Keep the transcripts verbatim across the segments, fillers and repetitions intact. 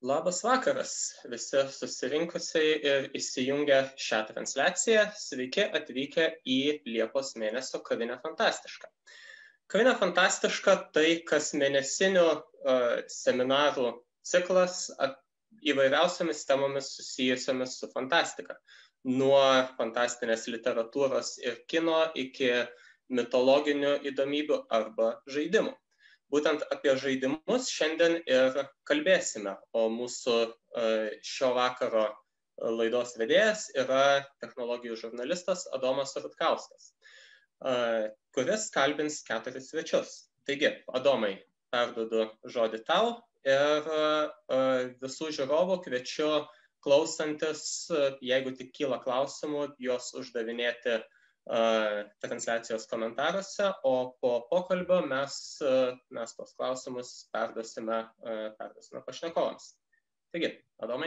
Labas vakaras visi susirinkusiai ir įsijungę šią transliaciją. Sveiki atvykę į Liepos mėnesio Kavinę Fantastišką. Kavinė Fantastiška tai kasmėnesinių uh, seminarų ciklas įvairiausiamis temomis susijusiamis su fantastika. Nuo fantastinės literatūros ir kino iki mitologinių įdomybių arba žaidimų. Būtent apie žaidimus šiandien ir kalbėsime, o mūsų šio vakaro laidos vedėjas yra technologijų žurnalistas Adomas Rutkauskas, kuris kalbins keturis svečius. Taigi, Adomai, perduodu žodį tau ir visų žiūrovų kviečiu klausantis, jeigu tik kyla klausimų, juos uždavinėti transliacijos komentaruose, o po pokalbio mes, mes tos klausimus perduosime, perduosime pašnekovams. Taigi, Adomai.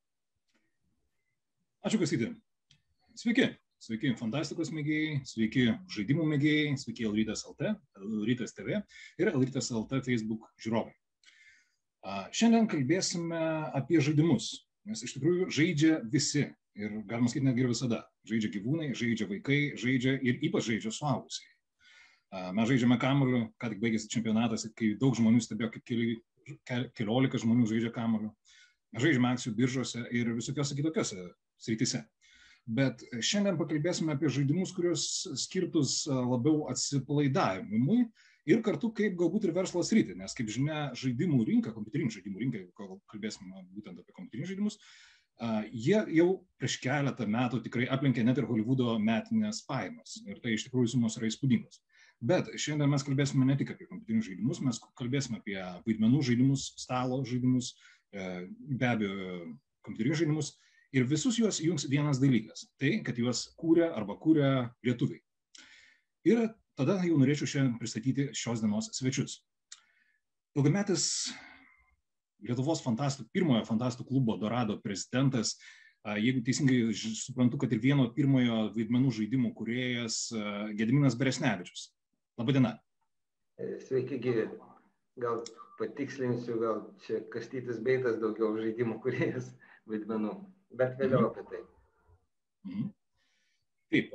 Ačiū, Kastyti. Sveiki. Sveiki fantastikos mėgėjai, sveiki žaidimų mėgėjai, sveiki Lrytas L T, Lrytas T V ir Lrytas L T Facebook žiūrovai. Šiandien kalbėsime apie žaidimus, nes iš tikrųjų žaidžia visi. Ir galima sakyti netgi ir visada. Žaidžia gyvūnai, žaidžia vaikai, žaidžia ir ypač žaidžia suaugusiai. Mes žaidžiame kamuoliu, ką tik baigėsi čempionatas, kai daug žmonių stebėjo, kaip keli, keliolika žmonių žaidžia kamuoliu. Mes žaidžiame akcijų biržose ir visokiose kitokiose srityse. Bet šiandien pakalbėsime apie žaidimus, kurios skirtus labiau atsipalaidavimui ir kartu kaip galbūt ir verslo sritį. Nes kaip žinia, žaidimų rinka, kompiuterinių žaidimų rinka, jeigu kalbėsime būtent apie kompiuterinius žaidimus, Uh, jie jau prieš keletą metų tikrai aplenkė net ir Holivudo metinės pajamas. Ir tai iš tikrųjų sumos yra įspūdingos. Bet šiandien mes kalbėsime ne tik apie kompiuterinius žaidimus, mes kalbėsime apie vaidmenų žaidimus, stalo žaidimus, be abejo kompiuterinius žaidimus. Ir visus juos jungs vienas dalykas. Tai, kad juos kūrė arba kūrė lietuviai. Ir tada jau norėčiau šiandien pristatyti šios dienos svečius. Ilgametis Lietuvos fantastų, pirmojo fantastų klubo Dorado prezidentas, jeigu teisingai suprantu, kad ir vieno pirmojo vaidmenų žaidimų kūrėjas Gediminas Beresnevičius. Labadiena. Sveiki gyvi. Gal patikslinsiu, gal čia Kastytis Beitas daugiau žaidimų kūrėjas vaidmenų, bet vėliau apie tai. Mhm. Taip.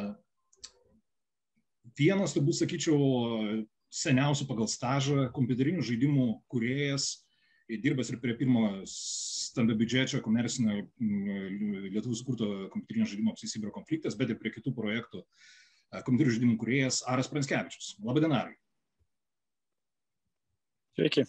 Vienas, turbūt sakyčiau, seniausių pagal stažą kompiuterinių žaidimų kūrėjas, dirbęs ir prie pirmo stambio biudžečio komercinio Lietuvos sukurto kompiuterinio žaidimo Sibiro konfliktas, bet ir prie kitų projektų kompiuterinių žaidimų kūrėjas Aras Pranskevičius. Labadiena, Arai. Sveiki.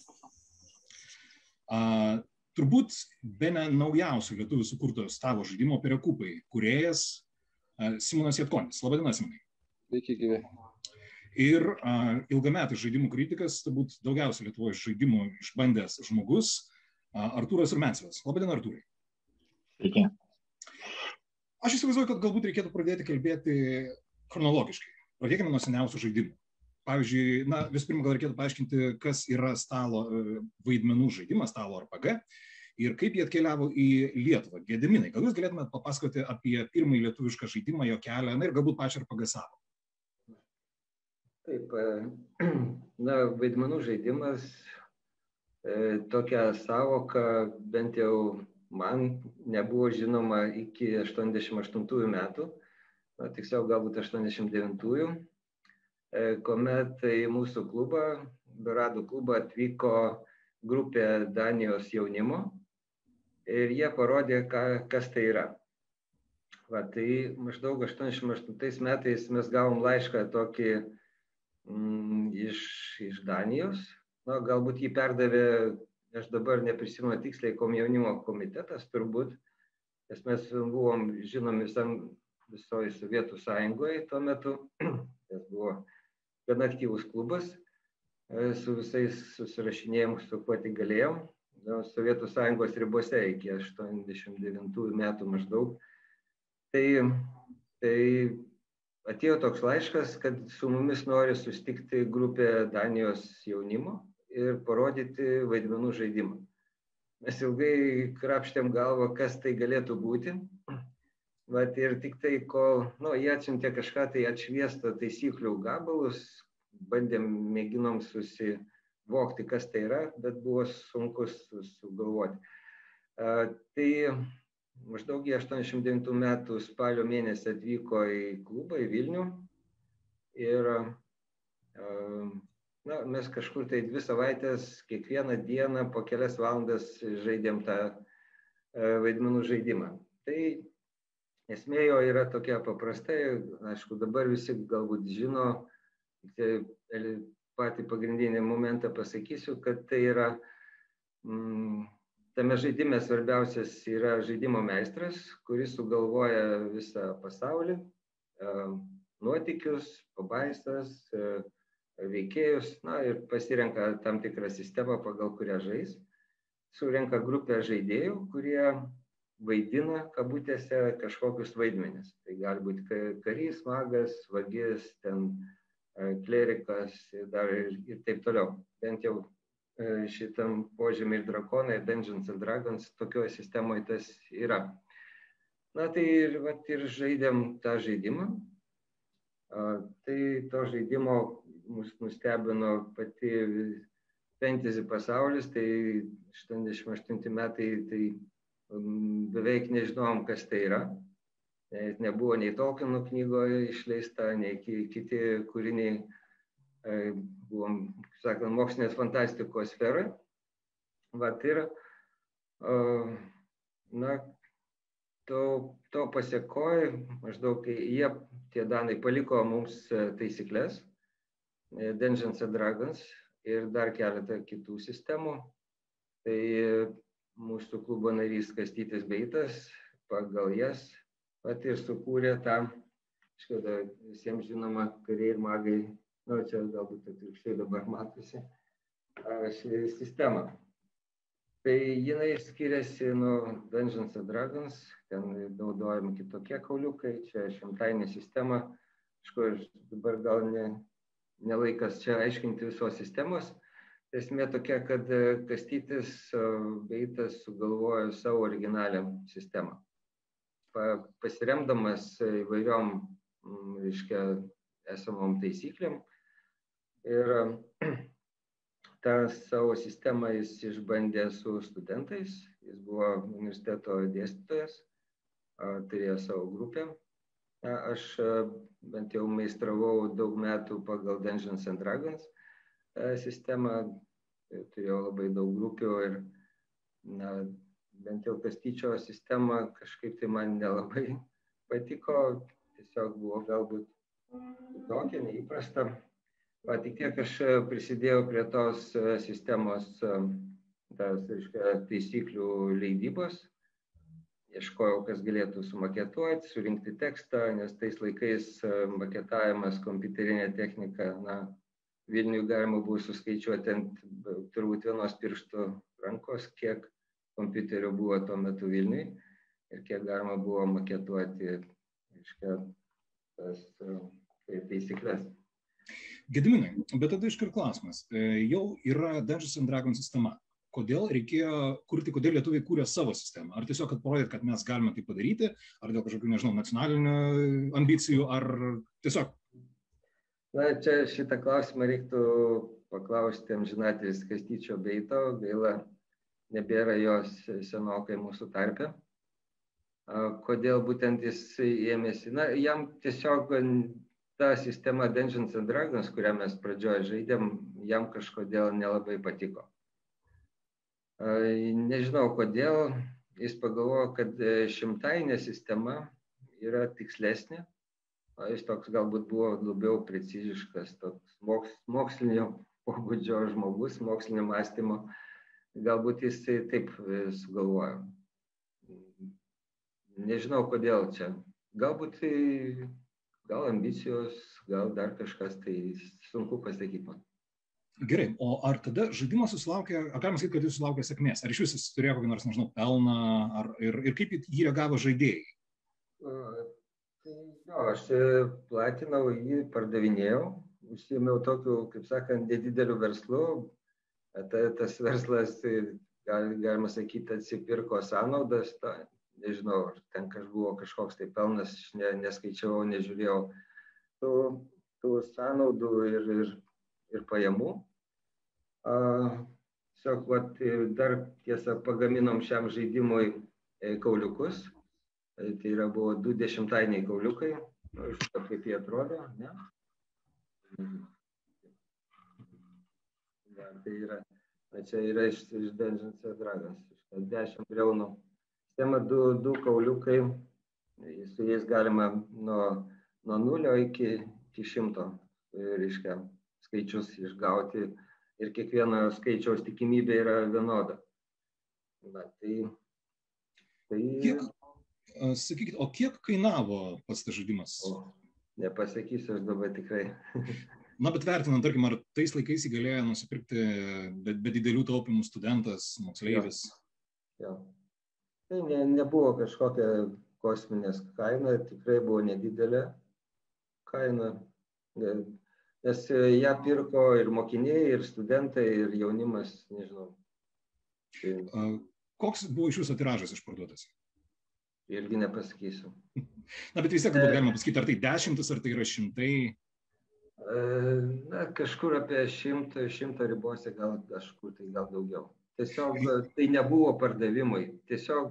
A, turbūt bene naujausio lietuvių sukurto stalo žaidimo Perekupai kūrėjas a, Simonas Jatkonis. Labadiena, Simonai. Sveiki, gyvi. Ir uh, ilgametis žaidimų kritikas, turbūt daugiausiai Lietuvoje žaidimų išbandęs žmogus, uh, Artūras Rumencevas. Labadiena, Artūrai. Sveiki. Aš įsivaizduoju, kad galbūt reikėtų pradėti kalbėti chronologiškai. Pradėkime nuo seniausių žaidimų. Pavyzdžiui, na, vis pirma, gal reikėtų paaiškinti, kas yra stalo uh, vaidmenų žaidimas, stalo R P G, ir kaip jie atkeliavo į Lietuvą. Gediminai, gal jūs galėtumėte papasakoti apie pirmąjį lietuvišką žaidimą, jo kelią, na ir galbūt pačią R P G savo. Taip, na, vaidmenų žaidimas, e, tokia savoka bent jau man nebuvo žinoma iki aštuoniasdešimt aštuntųjų metų, na, tiksliau galbūt aštuoniasdešimt devintųjų, e, kuomet į mūsų klubą, Dorado klubą atvyko grupė Danijos jaunimo ir jie parodė, ką, kas tai yra. Va, tai maždaug aštuoniasdešimt aštuntais metais mes gavom laišką tokį Iš, iš Danijos, na, galbūt jį perdavė, aš dabar neprisimenu tiksliai, komjaunimo komitetas turbūt, nes mes buvom žinomi visam visoje Sovietų sąjungoje tuo metu, nes buvo gana aktyvus klubas, su visais susirašinėjom, su kuo tik galėjom, na, Sovietų sąjungos ribose iki aštuoniasdešimt devintųjų metų maždaug. Tai, tai atėjo toks laiškas, kad su mumis nori susitikti grupė Danijos jaunimo ir parodyti vaidmenų žaidimą. Mes ilgai krapštėm galvą, kas tai galėtų būti. Vat ir tik tai, kol nu, jie atsiuntė kažką tai atšviestą taisyklių gabalus, bandėm, mėginom susi, suvokti, kas tai yra, bet buvo sunku sugalvoti. Tai maždaug į aštuoniasdešimt devintų metų spalio mėnesį atvyko į klubą, į Vilnių ir na, mes kažkur tai dvi savaitės, kiekvieną dieną po kelias valandas žaidėm tą vaidmenų žaidimą. Tai esmė jo yra tokia paprastai, aišku, dabar visi galbūt žino, patį pagrindinį momentą pasakysiu, kad tai yra, mm, tame žaidime svarbiausias yra žaidimo meistras, kuris sugalvoja visą pasaulį, nuotykius, pabaisas, veikėjus, na ir pasirenka tam tikrą sistemą, pagal kurią žais. Surenka grupę žaidėjų, kurie vaidina, kabutėse, kažkokius vaidmenis. Tai gali būti karys, magas, vagis, ten klerikas ir, dar, ir, ir taip toliau. Bent jau šitam Požemiai ir drakonai, Dungeons and Dragons, tokioje sistemoje tas yra. Na tai ir, vat, ir žaidėm tą žaidimą. Tai to žaidimo mus nustebino pati fantasy pasaulis, tai aštuoniasdešimt aštunti metai, tai beveik nežinom, kas tai yra. Nebuvo nei Tolkieno knygoje išleista, nei kiti kūriniai, buvom, sakant, mokslinės fantastikos sferoje. Vat ir, na, to, to pasiekoja, maždaug jie, tie danai, paliko mums taisyklės, Dungeons and Dragons ir dar keletą kitų sistemų. Tai mūsų klubo narys Kastytis Beitas pagal jas pat ir sukūrė tą, škoda, visiems žinoma, kariai ir magai, nu, čia galbūt atvirkščiai dabar matosi, ši sistema. Tai jinai skiriasi nuo Dungeons and Dragons, ten naudojami kitokie kauliukai, čia šimtainė sistema, aišku, dabar gal ne, nelaikas čia aiškinti visos sistemos. Esmė tokia, kad Kastytis Beitas sugalvojo savo originalią sistemą. Pasiremdamas įvairiom, reiškia, esamom taisyklėm. Ir tą savo sistemą jis išbandė su studentais. Jis buvo universiteto dėstytojas, turėjo savo grupę. Aš bent jau meistravau daug metų pagal Dungeons and Dragons sistemą, turėjau labai daug grupių ir, na, bent jau Kastyčio sistema kažkaip tai man nelabai patiko, tiesiog buvo galbūt kitokia, neįprasta. Va, tik tiek aš prisidėjau prie tos sistemos, tas, reiškia, taisyklių leidybos, ieškojau, kas galėtų sumaketuoti, surinkti tekstą, nes tais laikais maketavimas, kompiuterinė technika, na, Vilniui galima buvo suskaičiuoti ant turbūt vienos pirštų rankos, kiek kompiuterių buvo tuo metu Vilniui ir kiek galima buvo maketuoti, reiškia, tas taisyklės. Gediminai, bet tada iškart klausimas. Jau yra Dungeons and Dragons sistema. Kodėl reikėjo kurti, kodėl lietuviai kūrė savo sistemą? Ar tiesiog, kad parodėt, kad mes galime tai padaryti, ar dėl kažkokių, nežinau, nacionalinių ambicijų, ar tiesiog? Na, čia šitą klausimą reiktų paklausti amžinatilsį Kastyčio Beito, gaila, nebėra jos senokai mūsų tarpe. Kodėl būtent jis ėmėsi? Na, jam tiesiog ta sistema Dungeons and Dragons, kurią mes pradžioje žaidėm, jam kažkodėl nelabai patiko. Nežinau kodėl, jis pagalvojo, kad šimtainė sistema yra tikslesnė. Jis toks galbūt buvo labiau preciziškas, toks mokslinio pobūdžio žmogus, mokslinio mąstymo. Galbūt jis taip sugalvojo. Nežinau, kodėl čia. Galbūt gal ambicijos, gal dar kažkas, tai sunku pasakyti man. Gerai, o ar tada žaidimas susilaukė, ar galima sakyti, kad jis sulaukė sėkmės? Ar iš vis jis turėjo kokį nors, nežinau, pelną, ar, ir, ir kaip jį reagavo žaidėjai? Jo, aš platinau jį, pardavinėjau, užsiėmiau tokiu, kaip sakant, nedideliu verslu. Ta, tas verslas, gal, galima sakyti, atsipirko sąnaudas. Ta, nežinau, ten kaž buvo kažkoks tai pelnas, ne, neskaičiau, nežiūrėjau tų, tų sąnaudų ir, ir, ir pajamų. Tiesiog, vat, dar tiesa pagaminom šiam žaidimui kauliukus. Tai yra buvo du dešimtainiai kauliukai. Žinot, kaip jie atrodo, ne? Ja, tai yra, čia yra iš, iš Dungeons and Dragons, iš dešimt briaunų. Sistema du, du kauliukai, su jais galima nuo, nuo nulio iki, iki šimto, reiškia, skaičius išgauti ir kiekvieno skaičiaus tikimybė yra vienoda. Na, tai, tai... Kiek, sakykit, o kiek kainavo pats tas žaidimas? O, nepasakysiu aš dabar tikrai. Na, bet vertinant, tarkim, ar tais laikais įgalėjo nusipirkti be, be didelių taupimų studentas, moksleivis? Jo. Jo. Tai ne, nebuvo kažkokia kosminės kaina, tikrai buvo nedidelė kaina, nes ją pirko ir mokiniai, ir studentai, ir jaunimas, nežinau. Tai... Koks buvo iš jūsų tiražas išparduotas? Irgi nepasakysiu. Na, bet vis tiek galbūt galima pasakyti, ar tai dešimtis, ar tai yra šimtai? Na, kažkur apie šimtą, šimtą ribose, gal kažkur tai gal daugiau. Tiesiog tai nebuvo pardavimai, tiesiog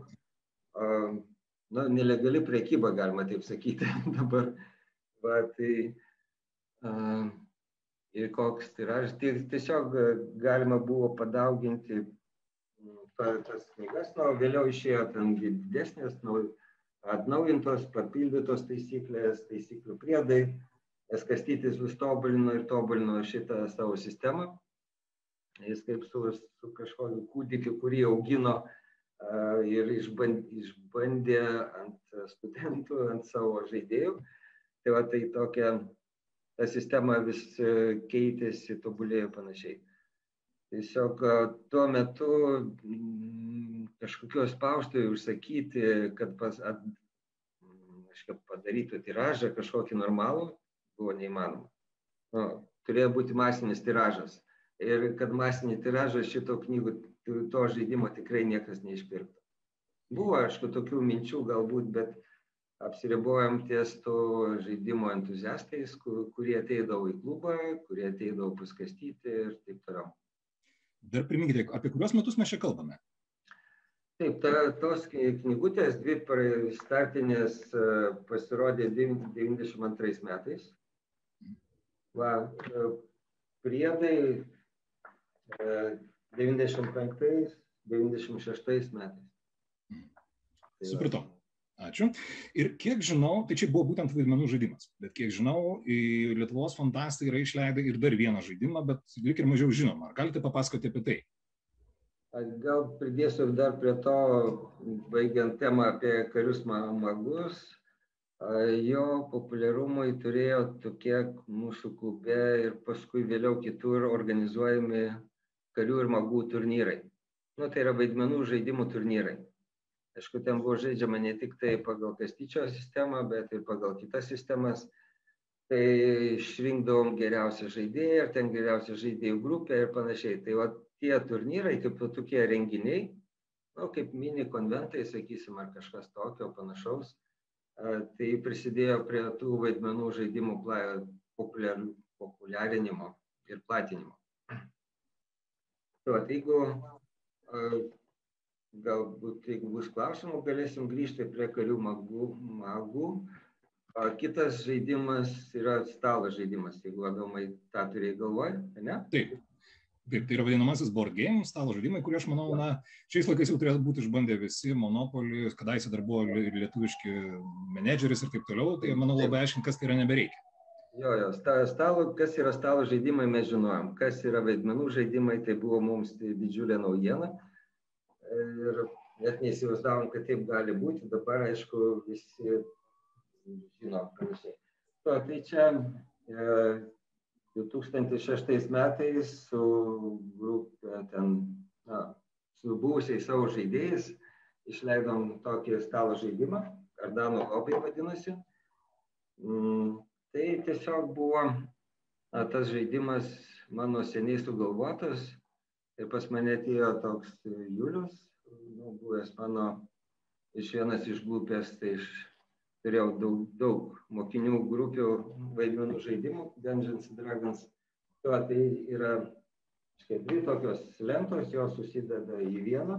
na, nelegali prekyba, galima taip sakyti dabar. Va, tai, a, ir koks tiražas, tiesiog galima buvo padauginti tas knygas, nu, vėliau išėjo ten didesnės, nu, atnaujintos, papildytos taisyklės, taisyklių priedai, nes Kastytis vis tobulino ir tobulino šitą savo sistemą. Jis kaip su, su kažkokiu kūdikiu, kurį augino uh, ir išbandė, išbandė ant studentų, ant savo žaidėjų. Tai va, tai tokia, ta sistema vis keitėsi, tobulėjo panašiai. Tiesiog tuo metu kažkokios spaustuvai užsakyti, kad pas, at, kažkaip padarytų tiražą kažkokį normalų, buvo neįmanoma. Nu, turėjo būti masinis tiražas. Ir kad masinį tiražą šito knygų, to žaidimo tikrai niekas neišpirktų. Buvo, aišku, tokių minčių galbūt, bet apsiribojom ties to žaidimo entuziastais, kurie ateidavo į klubą, kurie ateidavo paskastyti ir taip toliau. Dar priminkite, apie kuriuos metus mes čia kalbame? Taip, ta, tos knygutės dvi startinės pasirodė devyniasdešimt antrais metais. Va, priedai devyniasdešimt penktais, devyniasdešimt šeštais metais. Tai supratau. Ačiū. Ir kiek žinau, tai čia buvo būtent vaidmenų žaidimas, bet kiek žinau, Lietuvos fantastai yra išleidę ir dar vieną žaidimą, bet lyg ir mažiau žinoma. Ar galite papasakoti apie tai? Gal pridėsiu dar prie to, baigiant temą apie karius magus, jo populiarumui turėjo tokie mūsų klube ir paskui vėliau kitur organizuojami karių ir magų turnyrai. Nu, tai yra vaidmenų žaidimų turnyrai. Aišku, ten buvo žaidžiama ne tik tai pagal Kastyčio sistemą, bet ir pagal kitas sistemas. Tai išrinkdavom geriausią žaidėją, ir ten geriausią žaidėjų grupę ir panašiai. Tai va, tie turnyrai, kaip tokie renginiai, nu, kaip mini konventai, sakysim, ar kažkas tokio panašaus, tai prisidėjo prie tų vaidmenų žaidimų populiar, populiarinimo ir platinimo. Tai va, jeigu galbūt, jeigu bus klausimų, galėsim grįžti prie karių magų. magų. Kitas žaidimas yra stalo žaidimas, jeigu Adomai tą turėjai galvoj, ne? Taip, taip, tai yra vadinamasis board game, stalo žaidimai, kurie aš manau, na, šiais laikais jau turėtų būti išbandę visi, Monopoly, kadaise dar buvo ir lietuviški menedžeris ir taip toliau, tai manau labai aiškiai, kas tai yra nebereikia. Jo, jo, stalo, kas yra stalo žaidimai, mes žinojom. Kas yra vaidmenų žaidimai, tai buvo mums tai didžiulė naujiena. Ir net neįsivaizdavom, kad taip gali būti. Dabar, aišku, visi žino panašiai. To, tai čia e, du tūkstančiai šeštais metais su grupė ten, na, su buvusiais savo žaidėjais išleidom tokį stalo žaidimą, Kardano Hobby vadinasi. Mm, tai tiesiog buvo na, tas žaidimas mano seniai sugalvotas. Ir pas mane atėjo toks Julius, nu, buvęs mano iš vienas iš grupės, tai iš, turėjau daug, daug mokinių grupių vaidmenų žaidimų, Dungeons and Dragons. To, tai yra Dvi tokios lentos, jos susideda į vieną.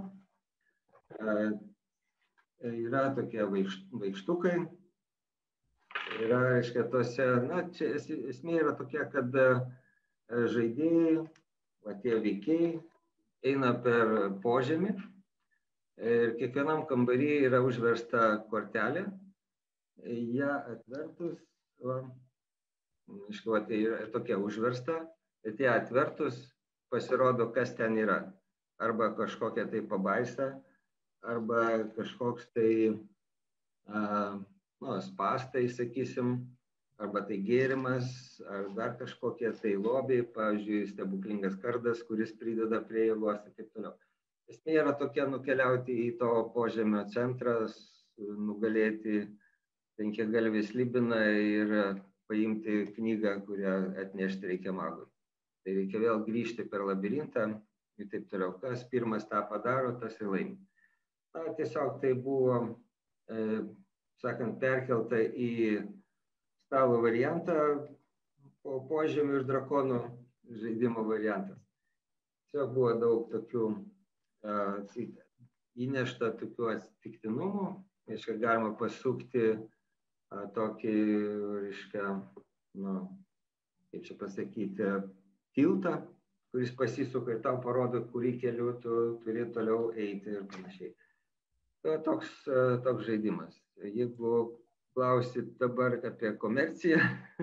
Yra tokie vaikštukai. Yra, reiškia, tose, na, čia esmė yra tokia, kad žaidėjai, va tie veikėjai, eina per požemį ir kiekvienam kambarį yra užversta kortelė. Ja atvertus, va, reiškia, tai yra tokia užversta, bet ją atvertus pasirodo, kas ten yra. Arba kažkokia tai pabaisa, arba kažkoks tai a, nu, spastai, sakysim, arba tai gėrimas, ar dar kažkokie tai lobiai, pavyzdžiui, stebuklingas kardas, kuris prideda prie jėgos ir taip toliau. Esmė yra tokia nukeliauti į to požemio centrą, nugalėti penkiagalvį slibiną ir paimti knygą, kurią atnešti reikia magui. Tai reikia vėl grįžti per labirintą ir taip toliau. Kas pirmas tą padaro, tas ir laimi. Na, tiesiog tai buvo, e, sakant, perkelta į stalo variantą, po požemių ir drakonų žaidimo variantas. Tiesiog buvo daug tokių e, įnešta tokių atsitiktinumų. Reiškia, galima pasukti e, tokį, reiškia, nu, kaip čia pasakyti, tiltą, kuris pasisuka ir tau parodo, kurį keliu tu turi toliau eiti ir panašiai. Tai toks, toks žaidimas. Jeigu klausit dabar apie komerciją,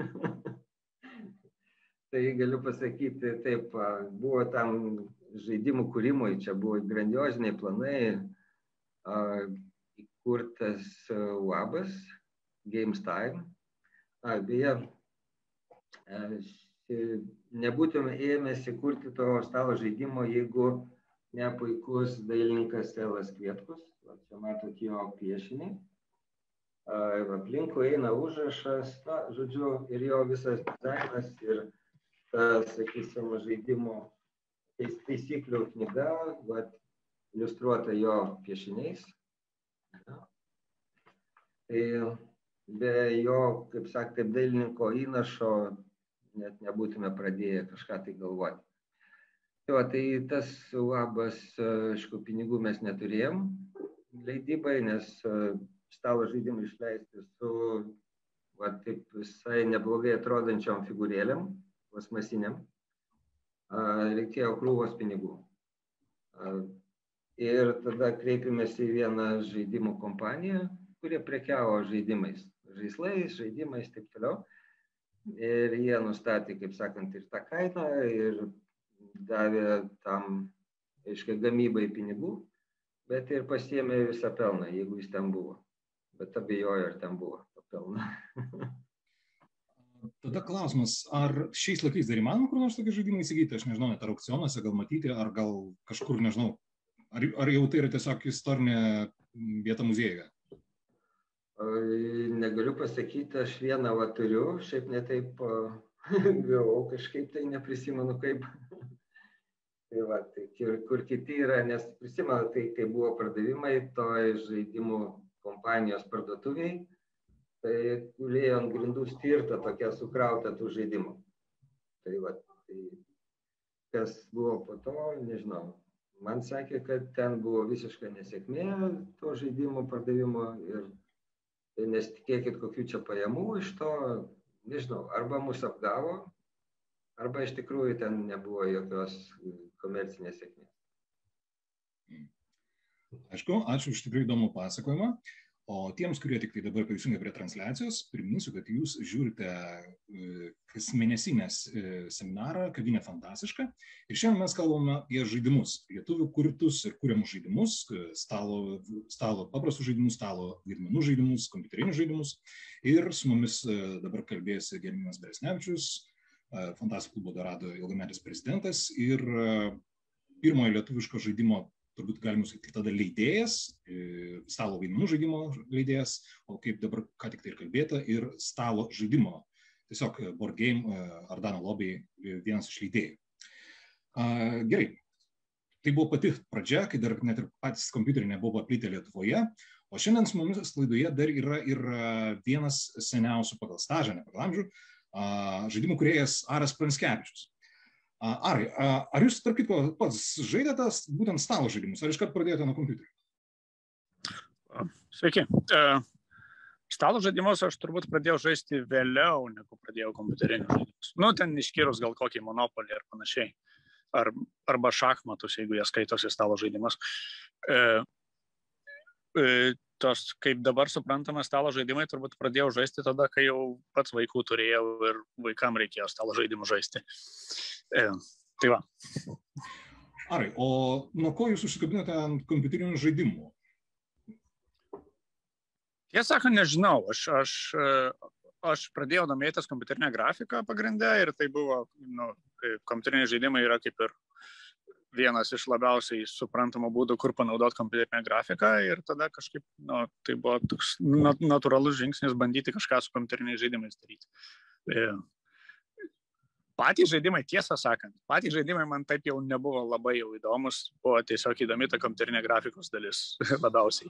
tai galiu pasakyti taip, buvo tam žaidimų kūrimui, čia buvo grandioziniai planai, įkurtas uabas, Games Time. A, beje, nebūtume ėmėsi kurti to stalo žaidimo, jeigu ne puikus dailininkas Elas Kvietkus. Čia matot jo piešinį. Aplinkui eina užrašas, na, žodžiu, ir jo visas dizainas ir, sakysim, žaidimo taisyklių knyga, vat, iliustruota jo piešiniais. Tai be jo, kaip sakė, kaip dailininko įnašo, net nebūtume pradėję kažką tai galvoti. Tai, va, tai tas uabas, aišku, pinigų mes neturėjom leidybai, nes stalo žaidimą išleisti su, va, taip visai neblogai atrodančiom figūrėlėm, plasmasiniam, reikėjo krūvos pinigų. Ir tada kreipėmės į vieną žaidimų kompaniją, kurie prekiavo žaidimais, žaislais, žaidimais, taip toliau. Ir jie nustatė, kaip sakant, ir tą kainą, ir davė tam, aiškiai, gamybai pinigų, bet ir pasiėmė visą pelną, jeigu jis ten buvo. Bet abejoju, ar ten buvo to pelną. Tada klausimas, ar šiais laikais dar įmanoma kur nors tokį žaidimą įsigyti? Aš nežinau, net ar aukcionuose gal matyti, ar gal kažkur, nežinau, ar, ar jau tai yra tiesiog istorinė vieta muziejuje? Negaliu pasakyti, aš vieną va turiu, šiaip ne taip gavau, kažkaip tai neprisimenu kaip. Tai va, tai kur kiti yra, nes prisimenu tai, kai buvo pardavimai toj žaidimų kompanijos parduotuviai, tai gulėjo ant grindų stirta tokia sukrauta tų žaidimų. Tai va, tai kas buvo po to, nežinau. Man sakė, kad ten buvo visiška nesėkmė to žaidimų pardavimo ir tai nesitikėkit kokių čia pajamų iš to, nežinau, arba mus apgavo, arba iš tikrųjų ten nebuvo jokios komercinės sėkmės. Aišku, ačiū už tikrai įdomų pasakojimą. O tiems, kurie tik tai dabar prisijungia prie transliacijos, priminsiu, kad jūs žiūrite kasmėnesinės seminarą Kavinė fantastiška. Ir šiandien mes kalbame apie žaidimus, lietuvių kurtus ir kuriamus žaidimus, stalo, stalo paprastus žaidimus, stalo vaidmenų žaidimus, kompiuterinius žaidimus. Ir su mumis dabar kalbėsi Gediminas Beresnevičius, Fantastikų klubo Dorado ilgametis prezidentas ir pirmojo lietuviško žaidimo, turbūt galima sakyti, tada leidėjas, stalo vaidmenų žaidimo leidėjas, o kaip dabar ką tik tai ir kalbėta, ir stalo žaidimo, tiesiog board game Ardano Lobby vienas iš leidėjų. Gerai, tai buvo pati pradžia, kai dar net ir patys kompiuteriai nebuvo paplitę Lietuvoje, o šiandien su mumis laidoje dar yra ir vienas seniausių pagal stažą, ne pagal amžių, žaidimų kūrėjas Aras Pranskevičius. Arai, ar jūs, tarp kitko, pats žaidėte būtent stalo žaidimus, ar iškart pradėjote nuo kompiuterio? Sveiki. Stalo žaidimus aš turbūt pradėjau žaisti vėliau, negu pradėjau kompiuterinius žaidimus. Nu, ten išskyrus gal kokį monopolį ar panašiai. Ar, arba šachmatus, jeigu jie skaitosi stalo žaidimus. E, e, tos, kaip dabar suprantama, stalo žaidimai turbūt pradėjau žaisti tada, kai jau pats vaikų turėjau ir vaikam reikėjo stalo žaidimų žaisti. E, tai va. Arai, o nuo ko jūs užsikabinote ant kompiuterinių žaidimų? Tiesą sakant, nežinau. Aš, aš, aš pradėjau domėtis kompiuterinę grafiką pagrindę ir tai buvo, nu, kompiuteriniai žaidimai yra kaip ir vienas iš labiausiai suprantamų būdų, kur panaudoti kompiuterinę grafiką ir tada kažkaip, nu, tai buvo toks natūralus žingsnis bandyti kažką su kompiuteriniais žaidimais daryti. Patys žaidimai, tiesą sakant, patys žaidimai man taip jau nebuvo labai jau įdomus, buvo tiesiog įdomi ta kompiuterinė grafikos dalis labiausiai.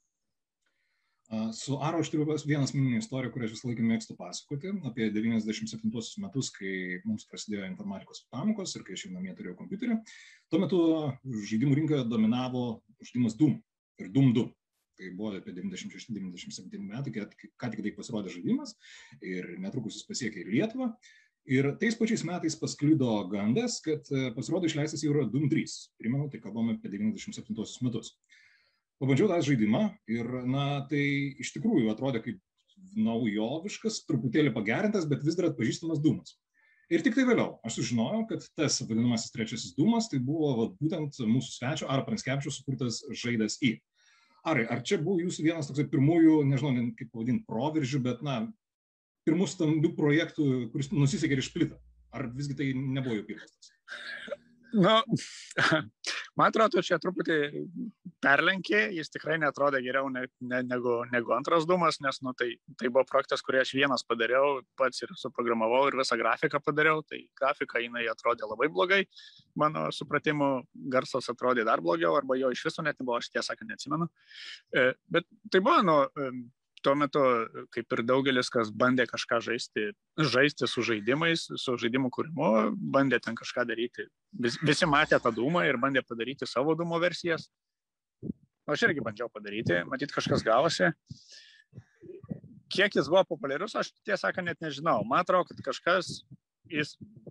Su Aro aš turiu vieną asmeninę istoriją, kurią aš visą laiką mėgstu pasakoti, apie devyniasdešimt septintuosius metus, kai mums prasidėjo informatikos pamokos ir kai aš jau namie turėjau kompiuterį. Tuo metu žaidimų rinkoje dominavo žaidimas Doom ir Doom du. Tai buvo apie devyniasdešimt šešti devyniasdešimt septinti metai, ką tik tai pasirodė žaidimas ir netrukus jis pasiekė ir Lietuvą. Ir tais pačiais metais pasklido gandas, kad pasirodo išleistas jau yra Doom trys. Primenu, tai kalbame apie devyniasdešimt septintuosius metus. Pabandžiau tą žaidimą ir, na, tai iš tikrųjų atrodė kaip naujoviškas, truputėlį pagerintas, bet vis dar atpažįstamas Doomas. Ir tik tai vėliau aš sužinojau, kad tas vadinamasis trečiasis Doomas tai buvo va, būtent mūsų svečio Aro Pranckevičiaus sukurtas žaidas į. Arai, ar čia buvo jūsų vienas toksai pirmųjų, nežinau, kaip pavadinti, proveržių, bet, na, pirmų stambių projektų, kuris nusisekė ir išplito? Ar visgi tai nebuvo jau pirmas tas? Nu, man atrodo, čia truputį perlenkė, jis tikrai netrodė geriau ne, ne, negu, negu antras Doomas, nes nu, tai, tai buvo projektas, kurį aš vienas padariau, pats ir suprogramavau ir visą grafiką padariau, tai grafika jinai atrodė labai blogai, mano supratimu garsas atrodė dar blogiau, arba jo iš viso net nebuvo, aš tiesą sakant neatsimenu, bet tai buvo, nu, tuo metu, kaip ir daugelis, kas bandė kažką žaisti, žaisti su žaidimais, su žaidimų kūrimu, bandė ten kažką daryti. Vis, visi matė tą Doomą ir bandė padaryti savo Doomo versijas. Aš irgi bandžiau padaryti, matyt, kažkas gavosi. Kiek jis buvo populiarus, aš tiesą sakant net nežinau. Man atrodo, kad kažkas, jis...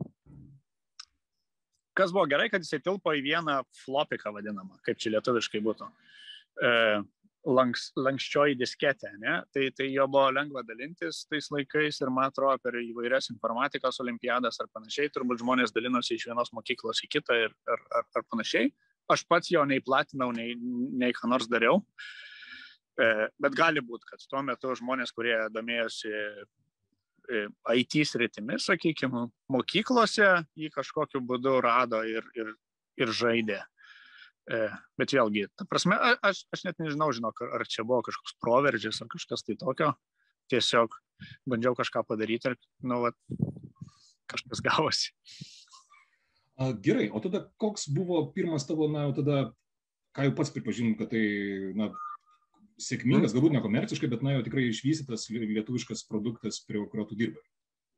kas buvo gerai, kad jisai tilpo į vieną flopiką vadinamą, kaip čia lietuviškai būtų. E... Lanks, lankščioji disketė, ne? Tai, tai jo buvo lengva dalintis tais laikais ir man atrodo per įvairias informatikos olimpiadas ar panašiai, turbūt žmonės dalinosi iš vienos mokyklos į kitą ir, ar, ar, ar panašiai. Aš pats jo nei platinau, nei, nei ką nors dariau, e, bet gali būti, kad tuo metu žmonės, kurie domėjosi e, I T sritimis, sakykime, mokyklose jį kažkokiu būdu rado ir, ir, ir žaidė. Bet vėlgi, ta prasme, aš, aš net nežinau, žinok, ar čia buvo kažkoks proveržis ar kažkas tai tokio. Tiesiog bandžiau kažką padaryti ir, nu, vat, kažkas gavosi. Gerai, o tada koks buvo pirmas tavo, na, jau tada, ką jau pats pripažinom, kad tai, na, sėkmingas, galbūt nekomerciškai, bet, na, jau tikrai išvystytas lietuviškas produktas, prie kurio tu dirbai?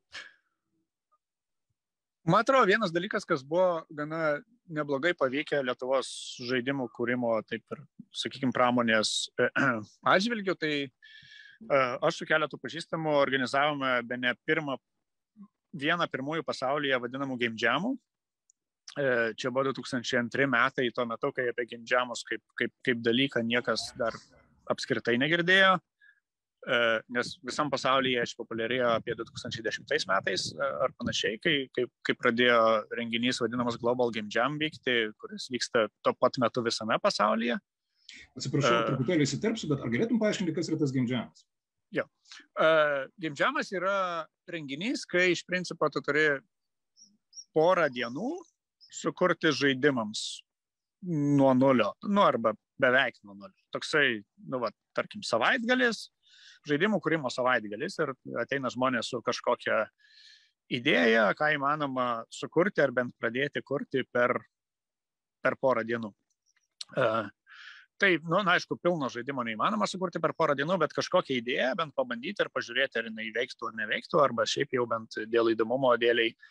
Man atrodo, vienas dalykas, kas buvo gana neblogai paveikę Lietuvos žaidimų kūrimo, taip ir, sakykime, pramonės atžvilgių, tai aš su keletu pažįstamų organizavome bene pirmą, vieną pirmųjų pasaulyje vadinamų game jamų. Čia buvo du tūkstančiai antri metai, tuo metu, kai apie game jamus kaip, kaip, kaip dalyką niekas dar apskritai negirdėjo. Nes visam pasaulyje išpopuliarėjo apie du tūkstančiai dešimtais metais ar panašiai, kai, kai, kai pradėjo renginys vadinamas Global Game Jam vykti, kuris vyksta tuo pat metu visame pasaulyje. Atsiprašau, uh, truputėlį įsiterpsiu, bet ar galėtum paaiškinti, kas yra tas Game Jamas? Jo. Uh, game Jamas yra renginys, kai iš principo tu turi porą dienų sukurti žaidimams nuo nulio, nu arba beveik nuo nulio. Toksai, nu va, tarkim, savaitgalis, žaidimų kūrimo savaitgalis ir ateina žmonės su kažkokia idėja, ką įmanoma sukurti ar bent pradėti kurti per, per porą dienų. Uh, tai, nu, na, aišku, pilno žaidimo neįmanoma sukurti per porą dienų, bet kažkokią idėją bent pabandyti ir pažiūrėti, ar jinai veiktų ar neveiktų, arba šiaip jau bent dėl įdomumo dėliai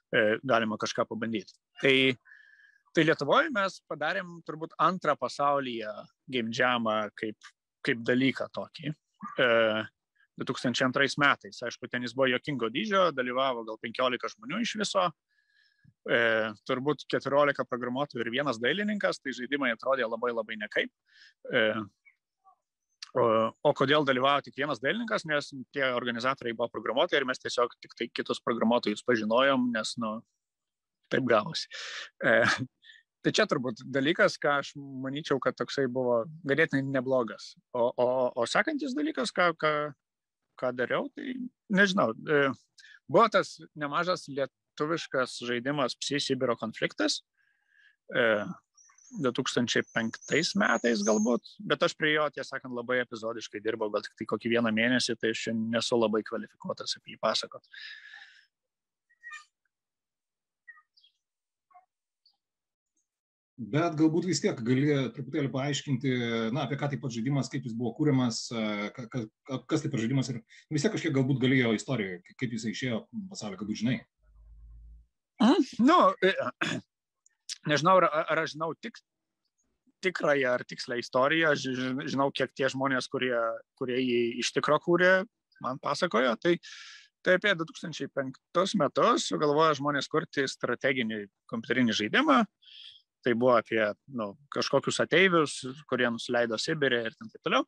galima kažką pabandyti. Tai, tai Lietuvoje mes padarėm turbūt antrą pasaulyje game jamą kaip, kaip dalyką tokį. du tūkstančiai antrais metais. Aišku, ten jis buvo juokingo dydžio, dalyvavo gal penkiolika žmonių iš viso, e, turbūt keturiolika programuotojų ir vienas dailininkas, tai žaidimai atrodė labai labai nekaip. E, o, o kodėl dalyvavo tik vienas dailininkas, nes tie organizatoriai buvo programuotojai ir mes tiesiog tik tai kitus programuotojus pažinojom, nes, nu, taip gavosi. E, tai čia turbūt dalykas, ką aš manyčiau, kad toksai buvo ganėtinai neblogas. O, o, o sekantis dalykas, ką, ką ką dariau, tai nežinau, buvo tas nemažas lietuviškas žaidimas Psi Sibiro konfliktas du tūkstančiai penktais metais galbūt, bet aš prie jo, tiesą sakant, labai epizodiškai dirbau, gal tik tai kokį vieną mėnesį, tai aš nesu labai kvalifikuotas apie jį pasakot. Bet galbūt vis tiek gali truputėlį paaiškinti, na, apie ką taip pat žaidimas, kaip jis buvo kūriamas, kas, kas taip pat žaidimas ir vis tiek kažkiek galbūt galėjo istoriją, kaip jis išėjo pasaulio, kad žinai. Mm, nu, nežinau, ar, ar aš žinau tik, tikrąją ar tikslę istoriją, aš žinau, kiek tie žmonės, kurie, kurie jį iš tikro kūrė, man pasakojo, tai, tai apie du tūkstančiai penktus metus sugalvojo žmonės kurti strateginį kompiuterinį žaidimą. Tai buvo apie nu, kažkokius ateivius, kurie nusileido Sibirė ir taip toliau.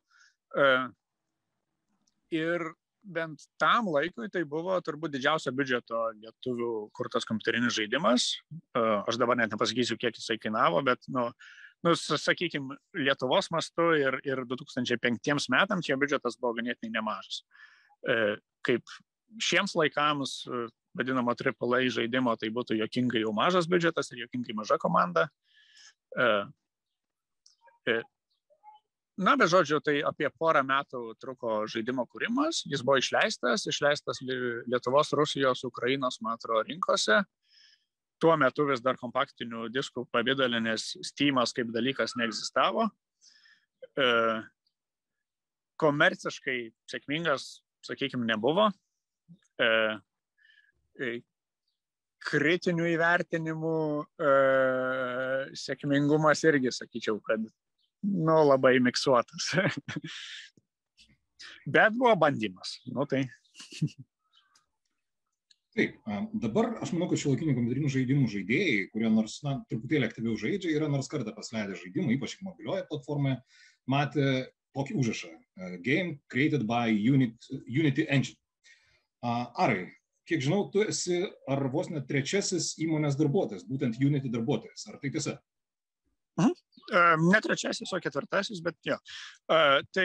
Ir bent tam laikui tai buvo turbūt didžiausio biudžeto lietuvių kurtas kompiuterinis žaidimas. Aš dabar net nepasakysiu, kiek jisai kainavo, bet, nu, nu sakykime, Lietuvos mastu ir, ir du tūkstančiai penktiems metams čia biudžetas buvo ganėtinai nemažas. Kaip šiems laikams vadinamo triple A žaidimo, tai būtų juokingai jau mažas biudžetas ir juokingai maža komanda. Na, be žodžiu, tai apie porą metų truko žaidimo kūrimas. Jis buvo išleistas, išleistas Lietuvos, Rusijos, Ukrainos, man atrodo, rinkose. Tuo metu vis dar kompaktinių diskų pavidale, nes Steamas kaip dalykas neegzistavo. Komerciškai sėkmingas, sakykime, nebuvo. Kritinių įvertinimų e, sėkmingumas irgi, sakyčiau, kad nu, labai miksuotas. Bet buvo bandymas. Nu, tai. Taip, dabar aš manau, kad šiuolaikinių kompiuterinių žaidimų žaidėjai, kurie nors na, truputėlį aktyviau žaidžia, yra nors kartą pasileidę žaidimą, ypač mobilioje platformoje, matė tokį užrašą Game created by Unity, Unity Engine. Arai, kiek žinau, tu esi ar vos net trečiasis įmonės darbuotojas, būtent Unity darbuotojas. Ar tai tiesa? Mhm. Uh, ne trečiasis, o ketvirtasis, bet jo. Uh, tai,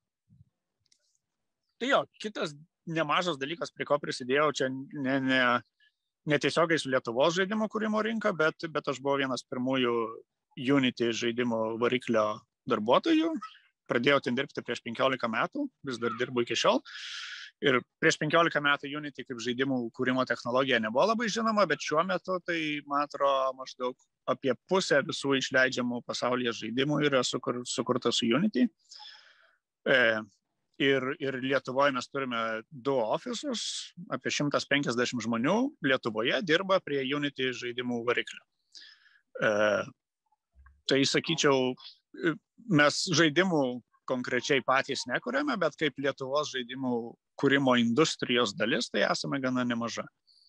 tai jo, kitas nemažas dalykas, prie ko prisidėjau, čia ne, ne, ne tiesiogiai su Lietuvos žaidimo kūrimo rinka, bet, bet aš buvau vienas pirmųjų Unity žaidimo variklio darbuotojų. Pradėjau ten dirbti prieš penkiolika metų, vis dar dirbu iki šiol. Ir prieš penkiolika metų Unity kaip žaidimų kūrimo technologija nebuvo labai žinoma, bet šiuo metu tai, man atrodo, maždaug apie pusę visų išleidžiamų pasaulyje žaidimų yra sukur, sukurta su Unity. E, ir, ir Lietuvoje mes turime du ofisus, apie šimtas penkiasdešimt žmonių Lietuvoje dirba prie Unity žaidimų variklio. E, tai, sakyčiau, mes žaidimų konkrečiai patys nekuriame, bet kaip Lietuvos žaidimų kūrimo industrijos dalis, tai esame gana nemaža.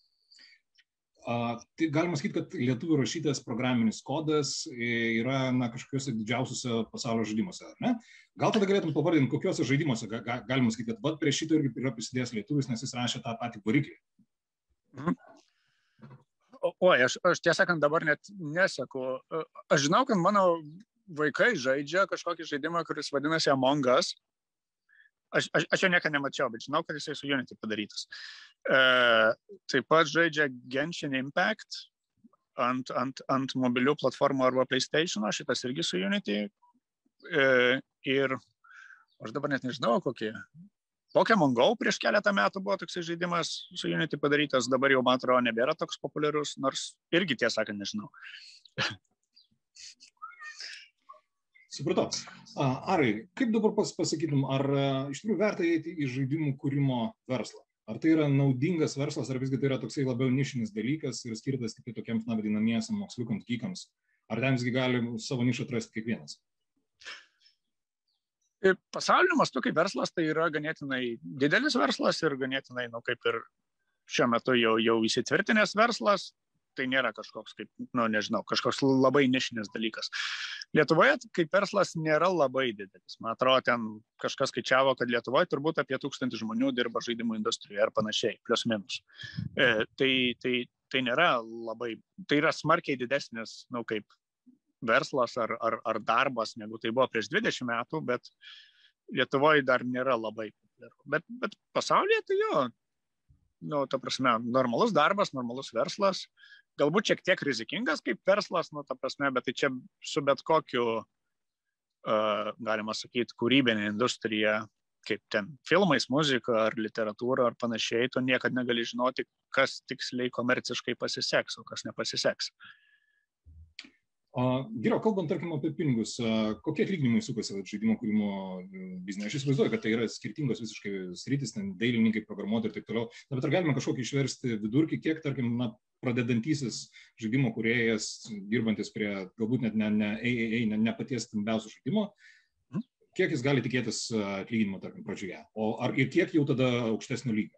A, tai galima sakyti, kad lietuvių rašytas programinis kodas yra na, kažkokiuose didžiausiuose pasaulio žaidimuose, ar ne? Gal tada galėtum pavardinti, kokiuose žaidimuose ga, ga, galima sakyti, kad vat prie šito irgi yra prisidėjęs lietuvis, nes jis rašė tą patį variklį. Mhm. Oi, aš, aš tiesą sakant dabar net neseku. Aš žinau, kad mano vaikai žaidžia kažkokį žaidimą, kuris vadinasi Among Us. Aš, aš, aš jo niekada nemačiau, bet žinau, kad jisai su Unity padarytas. E, taip pat žaidžia Genshin Impact ant, ant, ant mobilių platformų arba PlayStation, šitas irgi su Unity. E, ir aš dabar net nežinau, kokį. Pokemon Go prieš keletą metų buvo toksai žaidimas su Unity padarytas, dabar jau, man atrodo, nebėra toks populiarus, nors irgi tiesą sakant nežinau. Supratau. Arai, kaip dabar pas, pasakytum, ar iš tikrųjų verta eiti į žaidimų kūrimo verslą? Ar tai yra naudingas verslas, ar visgi tai yra toksai labiau nišinis dalykas ir skirtas tik tokiems, na, vadinamiesiam moksliukams, gykams? Ar ten visgi gali savo nišą atrasti kiekvienas? Pasauliniu mastu kaip verslas tai yra ganėtinai didelis verslas ir ganėtinai, nu, kaip ir šiuo metu jau, jau įsitvirtinęs verslas. Tai nėra kažkoks, kaip, nu, nežinau, kažkoks labai nišinis dalykas. Lietuvoje kaip verslas nėra labai didelis. Man atrodo, ten kažkas skaičiavo, kad Lietuvoje turbūt apie tūkstantį žmonių dirba žaidimų industrijoje ar panašiai, plius minus. E, tai, tai, tai nėra labai, tai yra smarkiai didesnis, nu, kaip verslas ar, ar, ar darbas, negu tai buvo prieš dvidešimt metų, bet Lietuvoje dar nėra labai populiaru. Bet, bet pasaulyje tai jo, nu, ta prasme, normalus darbas, normalus verslas, galbūt šiek tiek rizikingas kaip verslas, nu, ta prasme, bet tai čia su bet kokiu, uh, galima sakyti, kūrybinė industrija, kaip ten filmais, muzika ar literatūra ar panašiai, tu niekad negali žinoti, kas tiksliai komerciškai pasiseks, o kas nepasiseks. Geriau, kalbant, tarkim, apie pinigus, kokie atlyginimai sukasi žaidimo kūrimo biznė? Aš įsivaizduoju, kad tai yra skirtingos visiškai sritis, ten dailininkai, programuotojai ir taip toliau. Bet ar galime kažkokį išversti vidurkį, kiek, tarkim, na, pradedantysis žaidimo kūrėjas, dirbantis prie galbūt net ne, ne, ne, ne, ne paties stambiausio žaidimo, kiek jis gali tikėtis atlyginimo, tarkim, pradžioje? O ar ir kiek jau tada aukštesnio lygio?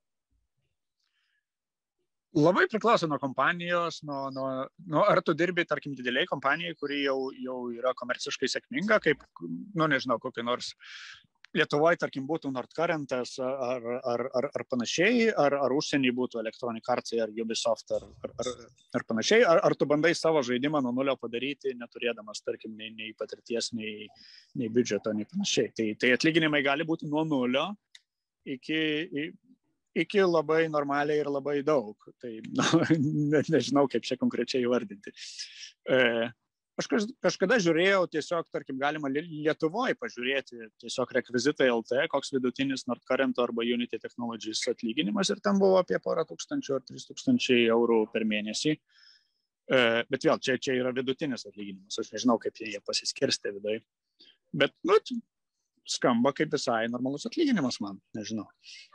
Labai priklauso nuo kompanijos, nuo, nuo, nuo ar tu dirbi, tarkim, dideliai kompanijai, kuri jau, jau yra komerciškai sėkminga, kaip, nu, nežinau, kokį nors Lietuvoje, tarkim, būtų Nordcurrentas ar, ar, ar, ar panašiai, ar, ar užsienį būtų Electronic Arts ar Ubisoft ar, ar, ar, ar panašiai, ar, ar tu bandai savo žaidimą nuo nulio padaryti, neturėdamas, tarkim, nei, nei patirties, nei, nei biudžeto, nei panašiai. Tai, tai atlyginimai gali būti nuo nulio iki... iki labai normaliai ir labai daug. Tai nu, nežinau, kaip čia konkrečiai įvardinti. E, aš kažkada žiūrėjau, tiesiog, tarkim, galima Lietuvoje pažiūrėti tiesiog rekvizitai L T, koks vidutinis Nordcurrento arba Unity Technologies atlyginimas ir ten buvo apie porą tūkstančių ar tris tūkstančiai eurų per mėnesį. E, bet vėl, čia, čia yra vidutinis atlyginimas. Aš nežinau, kaip jie pasiskirstė vidai. Bet, nu, skamba kaip visai normalus atlyginimas man, nežinau.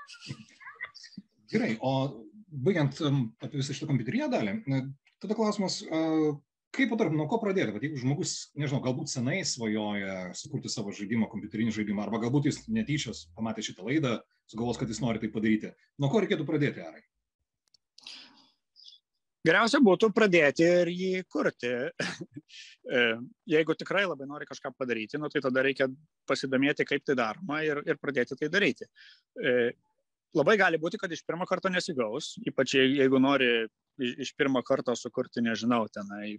Gerai, o baigiant apie visą šitą kompiuterinę dalį, tada klausimas, kaip patarp, nuo ko pradėti? Bet jeigu žmogus, nežinau, galbūt senai svajoja sukurti savo žaidimą, kompiuterinį žaidimą, arba galbūt jis netyčios pamatė šitą laidą, sugalvos, kad jis nori tai padaryti. Nuo ko reikėtų pradėti, Arai? Geriausia būtų pradėti ir jį kurti. Jeigu tikrai labai nori kažką padaryti, nu, tai tada reikia pasidomėti, kaip tai daroma ir, ir pradėti tai daryti. Labai gali būti, kad iš pirmo karto nesigaus, ypač jeigu nori iš pirmo karto sukurti, nežinau, tenai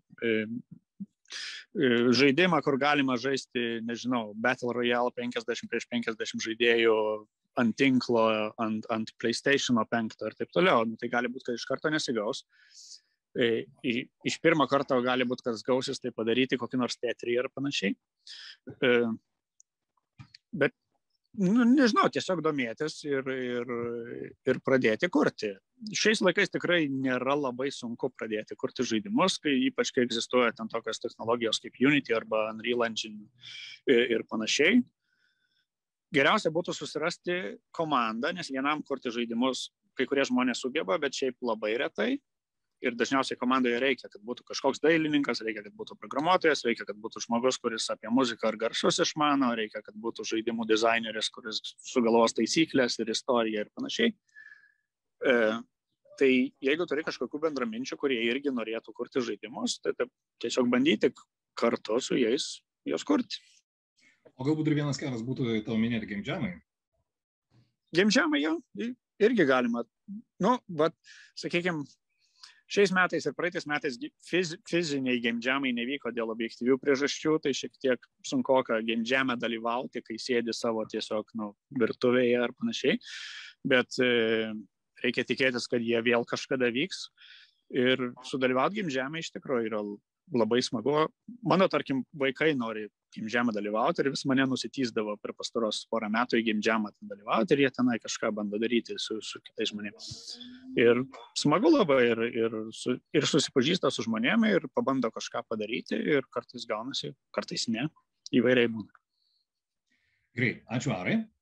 žaidimą, kur galima žaisti, nežinau, Battle Royale penkiasdešimt prieš penkiasdešimt žaidėjų ant tinklo, ant, ant PlayStation penki ir taip toliau. Nu, tai gali būti, kad iš karto nesigaus. Iš pirmo karto gali būti, kad gausis tai padaryti kokį nors teatrį ir panašiai. Bet nu, nežinau, tiesiog domėtis ir, ir, ir pradėti kurti. Šiais laikais tikrai nėra labai sunku pradėti kurti žaidimus, kai, ypač kai egzistuoja ten tokios technologijos kaip Unity arba Unreal Engine ir, ir panašiai. Geriausia būtų susirasti komandą, nes vienam kurti žaidimus kai kurie žmonės sugeba, bet šiaip labai retai. Ir dažniausiai komandoje reikia, kad būtų kažkoks dailininkas, reikia, kad būtų programuotojas, reikia, kad būtų žmogus, kuris apie muziką ar garsus išmano, reikia, kad būtų žaidimų dizaineris, kuris sugalvos taisyklės ir istoriją ir panašiai. E, tai jeigu turi kažkokių bendraminčių, kurie irgi norėtų kurti žaidimus, tai taip, tiesiog bandyti kartu su jais juos kurti. O galbūt ir vienas kelias būtų tavo minėti game jamai? Game jamai jau irgi galima. Nu, bet, sakykime, šiais metais ir praeitais metais fiz, fiziniai game jamai nevyko dėl objektyvių priežasčių, tai šiek tiek sunkoka game jame dalyvauti, kai sėdi savo tiesiog nu, virtuvėje ar panašiai, bet e, reikia tikėtis, kad jie vėl kažkada vyks ir sudalyvauti game jame iš tikrųjų yra labai smagu. Mano, tarkim, vaikai nori game jame dalyvauti ir vis mane nusitysdavo per pastaros porą metų į game jamą dalyvauti ir jie tenai kažką bando daryti su, su kitais žmonėmis. Ir smagu labai ir, ir, su, ir susipažįsta su žmonėmis ir pabando kažką padaryti ir kartais gaunasi, kartais ne, įvairiai būna. Gerai, ačiū Arai.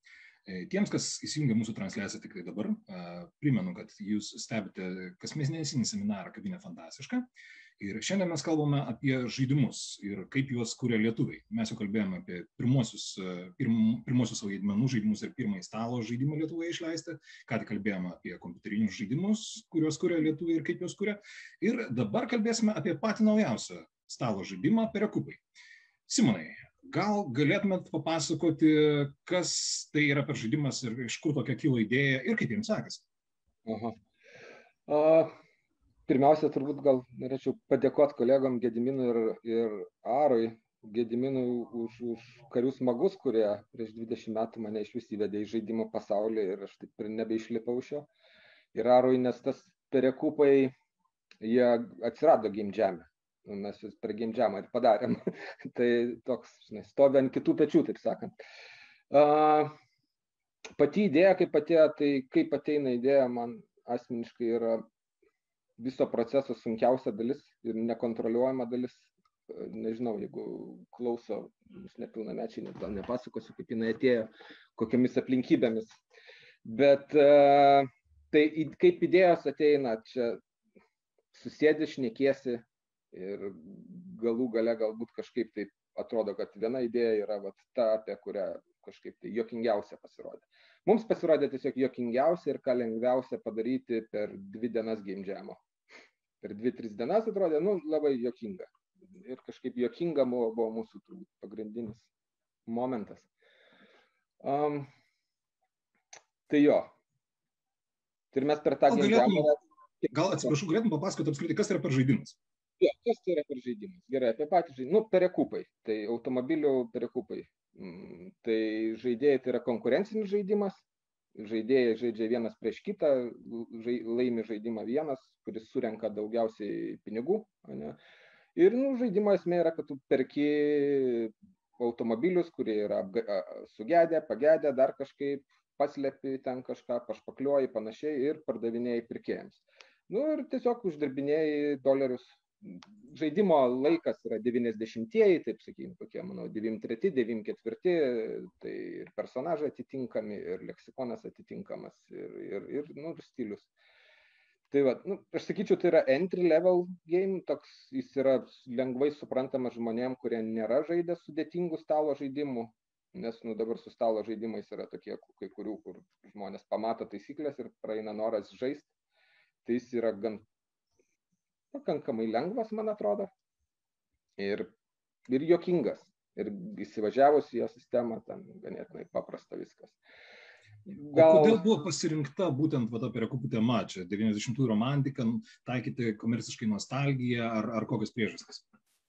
Tiems, kas įsijungia mūsų transliaciją tik tai dabar, primenu, kad jūs stebite kasmėnesinį seminarą Kavinė fantastiška. Ir šiandien mes kalbame apie žaidimus ir kaip juos kuria lietuviai. Mes jau kalbėjome apie pirmuosius, pirm, pirmuosius savo vaidmenų žaidimus ir pirmąjį stalo žaidimą Lietuvoje išleistą. Ką tik kalbėjome apie kompiuterinius žaidimus, kuriuos kuria lietuviai ir kaip juos kuria. Ir dabar kalbėsime apie patį naujausią stalo žaidimą Perekupai. Simonai, gal galėtumėt papasakoti, kas tai yra per žaidimas ir iš kur tokia kilo idėja ir kaip jiems sekasi? Aha. Uh... Pirmiausia, turbūt gal norėčiau padėkoti kolegom Gediminui ir, ir Arui, Gediminui už, už karius magus, kurie prieš dvidešimt metų mane iš vis įvedė į žaidimų pasaulį ir aš taip ir nebeišlipau iš jo. Ir Arui, nes tas Perekupai, jie atsirado Game Jam'e. Mes jūs per Game Jam'ą ir padarėm. Tai toks, žinai, stovi ant kitų pečių, taip sakant. Uh, pati idėja, kaip atėjo, tai kaip ateina idėja, man asmeniškai yra viso proceso sunkiausia dalis ir nekontroliuojama dalis. Nežinau, jeigu klauso nepilnamečiai, net gal nepasakosiu, kaip jinai atėjo, kokiamis aplinkybėmis. Bet tai kaip idėjos ateina, čia susėdi, šnekiesi ir galų gale galbūt kažkaip taip atrodo, kad viena idėja yra vat, ta, apie kurią kažkaip tai juokingiausia pasirodė. Mums pasirodė tiesiog juokingiausia ir ką lengviausia padaryti per dvi dienas Game Jam'o. Per dvi, tris dienas atrodė, nu, labai juokinga. Ir kažkaip juokinga buvo, buvo mūsų turbūt pagrindinis momentas. Um, tai jo. Ir mes per tą gal Game Jam'ą... Gal atsiprašau, galėtum papasakoti apskritai, kas tai yra per žaidimas? Jo, kas tai yra per žaidimas? Gerai, apie patį žaidimą. Nu, Perekupai. Tai automobilių Perekupai. Mm, tai žaidėjai tai yra konkurencinis žaidimas. Žaidėjai žaidžia vienas prieš kitą, žai, laimi žaidimą vienas, kuris surenka daugiausiai pinigų. Ne? Ir nu, žaidimo esmė yra, kad tu perki automobilius, kurie yra sugedę, pagedę, dar kažkaip paslepi ten kažką, pašpakliuoji panašiai ir pardavinėjai pirkėjams. Nu ir tiesiog uždirbinėjai dolerius. Žaidimo laikas yra devyniasdešimtieji, taip sakykime, kokie, manau, devyniasdešimt treti, devyniasdešimt ketvirti, tai ir personažai atitinkami, ir leksikonas atitinkamas, ir, ir, ir, nu, ir stilius. Tai va, nu, aš sakyčiau, tai yra entry level game, toks jis yra lengvai suprantamas žmonėm, kurie nėra žaidę sudėtingų stalo žaidimų, nes, nu, dabar su stalo žaidimais yra tokie, kai kurių, kur žmonės pamato taisyklės ir praeina noras žaisti, tai jis yra gan pakankamai lengvas, man atrodo, ir, ir juokingas, ir įsivažiavus į jo sistemą, ten ganėtinai paprasta viskas. Gal... O kodėl buvo pasirinkta būtent va, ta Perekupų tema, čia devyniasdešimtųjų romantika, taikyti komerciškai nostalgiją, ar, ar kokios priežastys?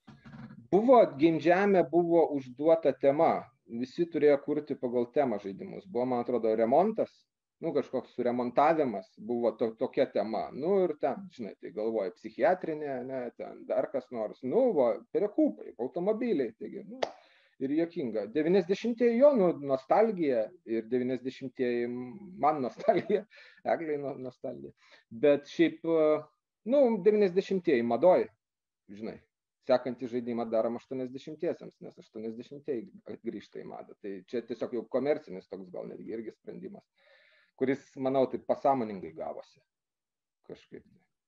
Buvo, Game Jam'e buvo užduota tema, visi turėjo kurti pagal temą žaidimus, buvo, man atrodo, remontas, nu, kažkoks suremontavimas, buvo to, tokia tema, nu, ir ten, žinai, tai galvoja psichiatrinė, ne, ten dar kas nors, nu, va, Perekupai, automobiliai, taigi, nu, ir juokinga. devyniasdešimtieji jo, nu, nostalgija, ir devyniasdešimtieji man nostalgija, Eglei nostalgija, bet šiaip, nu, devyniasdešimtieji madoj, žinai, sekantį žaidimą darom aštuoniasdešimtiesiems, nes aštuoniasdešimtieji grįžta į madą, tai čia tiesiog jau komercinis toks gal netgi irgi sprendimas, kuris, manau, taip pasąmoningai gavosi kažkaip.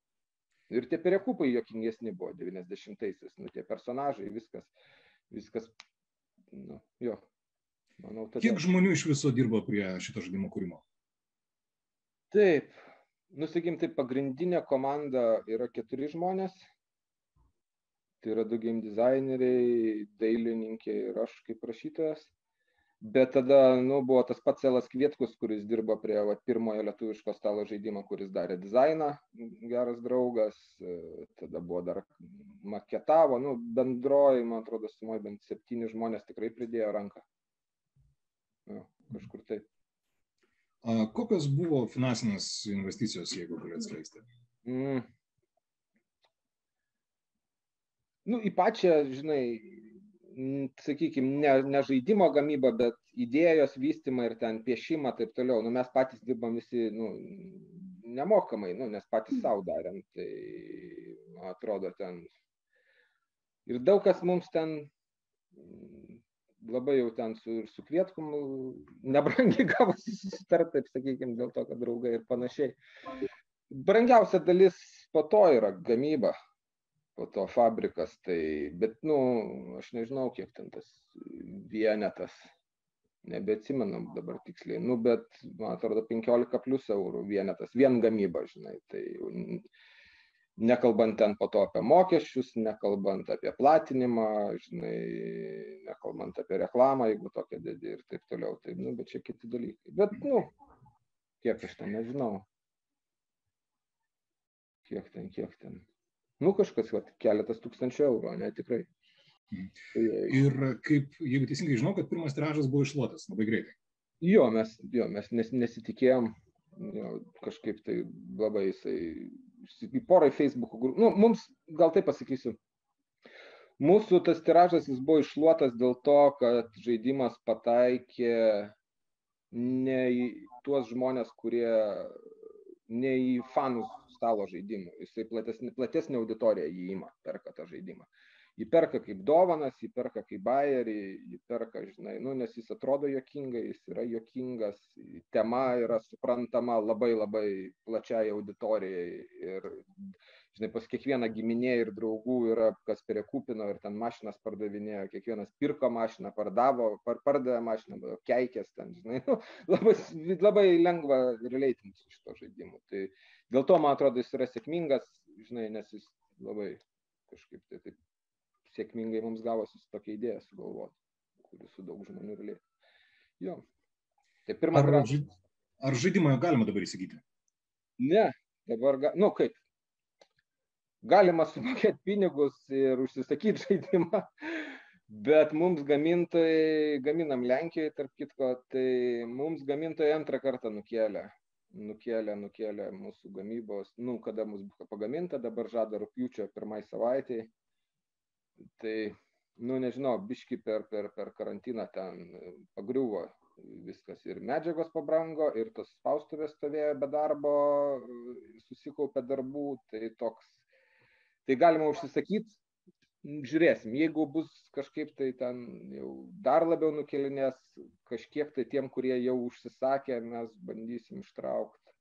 Ir tie Perekupai juokingesni buvo devyniasdešimtaisiais, nu, tie personažai, viskas, viskas, nu, jo, manau, tada... Kiek žmonių iš viso dirbo prie šito žaidimo kūrimo? Taip, nu, sakykim, tai pagrindinė komanda yra keturi žmonės, tai yra du game designeriai, dailininkė ir aš kaip rašytojas. Bet tada, nu, buvo tas pats Elas Kvietkus, kuris dirbo prie va, pirmojo lietuviško stalo žaidimo, kuris darė dizainą, geras draugas, tada buvo dar maketavo, nu, bendroji, man atrodo, sumoje bent septyni žmonės tikrai pridėjo ranką. Jo, kažkur taip. A, kokios buvo finansinės investicijos, jeigu galėt atskleisti? Mm. Nu, į pačią, žinai, sakykime, ne, ne žaidimo gamybą, bet idėjos vystymą ir ten piešimą, taip toliau. Nu, mes patys dirbam visi, nu, nemokamai, nu, nes patys savo darėm. Tai, man atrodo, ten. Ir daug kas mums ten labai jau ten su, su Kvietkum nebrangiai gavosi susitarti, taip sakykime, dėl to, kad draugai ir panašiai. Brangiausia dalis po to yra gamyba, po to fabrikas, tai, bet, nu, aš nežinau, kiek ten tas vienetas, nebeatsimenam dabar tiksliai, nu, bet, man atrodo, penkiolika plus eurų vienetas, vien gamyba, žinai, tai nekalbant ten po to apie mokesčius, nekalbant apie platinimą, žinai, nekalbant apie reklamą, jeigu tokia dedi ir taip toliau, tai, nu, bet čia kiti dalykai. Bet, nu, kiek aš ten nežinau, kiek ten, kiek ten. Nu, kažkas, va, keletas tūkstančių eurų, ne, tikrai. Ir kaip, jeigu teisingai žinau, kad pirmas tiražas buvo iššluotas labai greitai. Jo, mes, jo, mes nes, nesitikėjom, jo, kažkaip tai labai jisai, porai Facebook'o grupų, nu, mums, gal taip pasakysiu, mūsų tas tiražas jis buvo iššluotas dėl to, kad žaidimas pataikė ne į tuos žmonės, kurie, ne į fanus stalo žaidimų, jisai platesnė, platesnė auditorija jį ima, perka tą žaidimą. Jį perka kaip dovanas, jį perka kaip bajerį, jį perka, žinai, nu, nes jis atrodo juokingai, jis yra juokingas, tema yra suprantama labai labai plačiai auditorijai ir, žinai, pas kiekvieną giminė ir draugų yra, kas perikūpino ir ten mašinas pardavinėjo, kiekvienas pirko mašiną, pardavo, par, pardavė mašiną, keikės ten, žinai, nu, labai, labai lengva releitinti su šito žaidimu. Tai dėl to, man atrodo, jis yra sėkmingas, žinai, nes jis labai kažkaip tai taip sėkmingai mums gavosi tokia idėja sugalvoti, kuri su daug žmonių relėti. Jo. Tai pirma, ar, žaid... ar žaidimą galima dabar įsigyti? Ne, dabar, ga... nu kaip, galima sumokėti pinigus ir užsisakyti žaidimą, bet mums gamintojai, gaminam Lenkijoje, tarp kitko, tai mums gamintojai antrą kartą nukėlė, nukėlė, nukėlė mūsų gamybos, nu, kada mus buvo pagaminta, dabar žada rugpjūčio pirmai savaitėj. Tai, nu, nežinau, biški per, per, per karantiną ten pagriuvo viskas ir medžiagos pabrango, ir tos spaustuvės stovėjo be darbo, susikaupė darbų, tai toks, tai galima užsisakyti, žiūrėsim, jeigu bus kažkaip tai ten jau dar labiau nukėlinės, kažkiek tai tiem, kurie jau užsisakė, mes bandysim ištraukti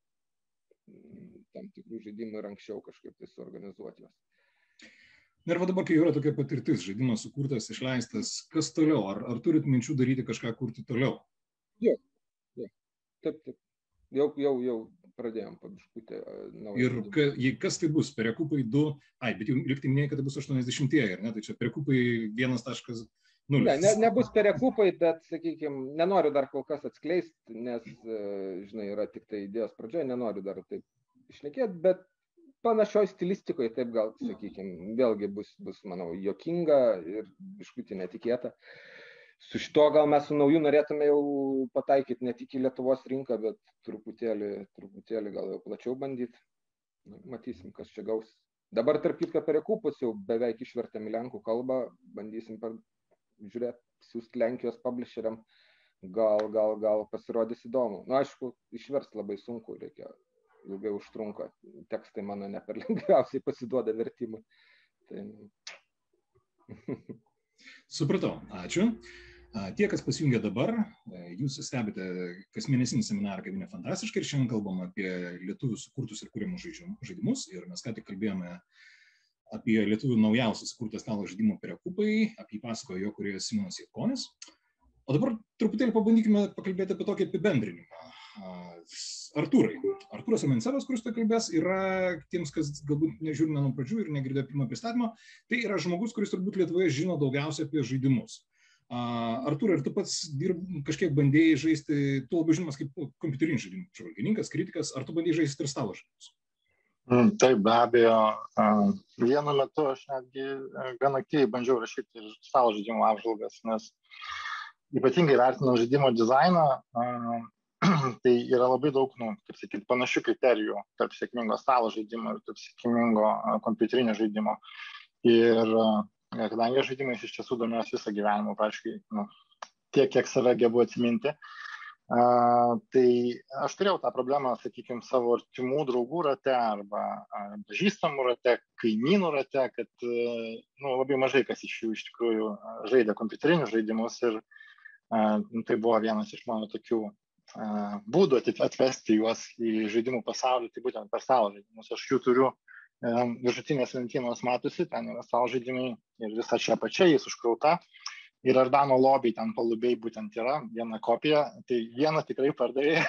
tam tikrų žaidimų ir anksčiau kažkaip tai suorganizuoti juos. Ir va dabar, kai yra tokia patirtis, žaidimas sukurtas, išleistas, kas toliau? Ar, ar turit minčių daryti kažką kurti toliau? Jo, jo. Taip, taip. Jau, jau, jau pradėjom pabiškutę. Ir ka, kas tai bus? Perekupai du, ai, bet jau liktai minėjai, kad tai bus aštuoniasdešimtieji, ar ne? Tai čia perekupai vienas taškas nulis. Ne, ne, nebus perekupai, bet, sakykime, nenoriu dar kol kas atskleisti, nes, žinai, yra tik tai idėjos pradžioje, nenoriu dar taip išnekėti, bet panašioj stilistikoje, taip gal, sakykime, vėlgi bus, bus, manau, juokinga ir biškutį netikėta. Su šito gal mes su nauju norėtume jau pataikyti ne tik į Lietuvos rinką, bet truputėlį, truputėlį gal jau plačiau bandyti. Matysim, kas čia gaus. Dabar, tarp kitko, Perekupus jau beveik išvertėm į lenkų kalbą, bandysim per, žiūrėti, siūsti Lenkijos publisheriam, gal, gal, gal pasirodys įdomu. Nu, aišku, išversti labai sunku, reikia. Ilgai užtrunka, tekstai mano ne per lengviausiai pasiduoda vertimui. Tai... Supratau, ačiū. Tie, kas pasijungia dabar, jūs stebite kasmėnesinį seminarą Kavinė Fantastiška ir šiandien kalbam apie lietuvių sukurtus ir kuriamus žaidimus. Ir mes ką tik kalbėjome apie lietuvių naujausias sukurtas stalo žaidimo Perekupai, apie jį pasakojo jo kūrėjas Simonas Jatkonis. O dabar truputėlį pabandykime pakalbėti apie tokį apibendrinimą. Artūrai. Artūras Amencevas, kuris tai kalbės, yra tiems, kas galbūt nežiūri nuo pradžių ir negirdėjo pirmo pristatymo, tai yra žmogus, kuris turbūt Lietuvoje žino daugiausia apie žaidimus. Artūrai, ar tu pats dirb, kažkiek bandėjai žaisti, tu labai žinomas kaip kompiuterinių žaidimų apžvalgininkas, kritikas, ar tu bandėjai žaisti ir stalo žaidimus? Taip, be abejo. Vienu metu aš netgi gan aktyviai bandžiau rašyti ir stalo žaidimų apžvalgas, nes ypatingai vertinant žaidimo dizainą, tai yra labai daug, nu, kaip sakyti, panašių kriterijų tarp sėkmingo stalo žaidimo ir tarp sėkmingo kompiuterinio žaidimo. Ir kadangi žaidimais iš tiesų domiuosi visą gyvenimą, praškai, nu, tiek, kiek save gebu atsiminti, Uh, tai aš turėjau tą problemą, sakykime, savo artimų draugų rate arba uh, pažįstamų rate, kaimynų rate, kad uh, nu, labai mažai kas iš jų iš tikrųjų uh, žaidė kompiuterinius žaidimus ir uh, tai buvo vienas iš mano tokių uh, būdų atvesti juos į žaidimų pasaulį, tai būtent per stalo žaidimus. Aš jų turiu um, viršutinės lentynos matosi, ten yra stalo žaidimai ir visa čia pačia jis užkrauta. Ir Ardano lobiai ten palubiai būtent yra, viena kopija, tai vieną tikrai pardavė,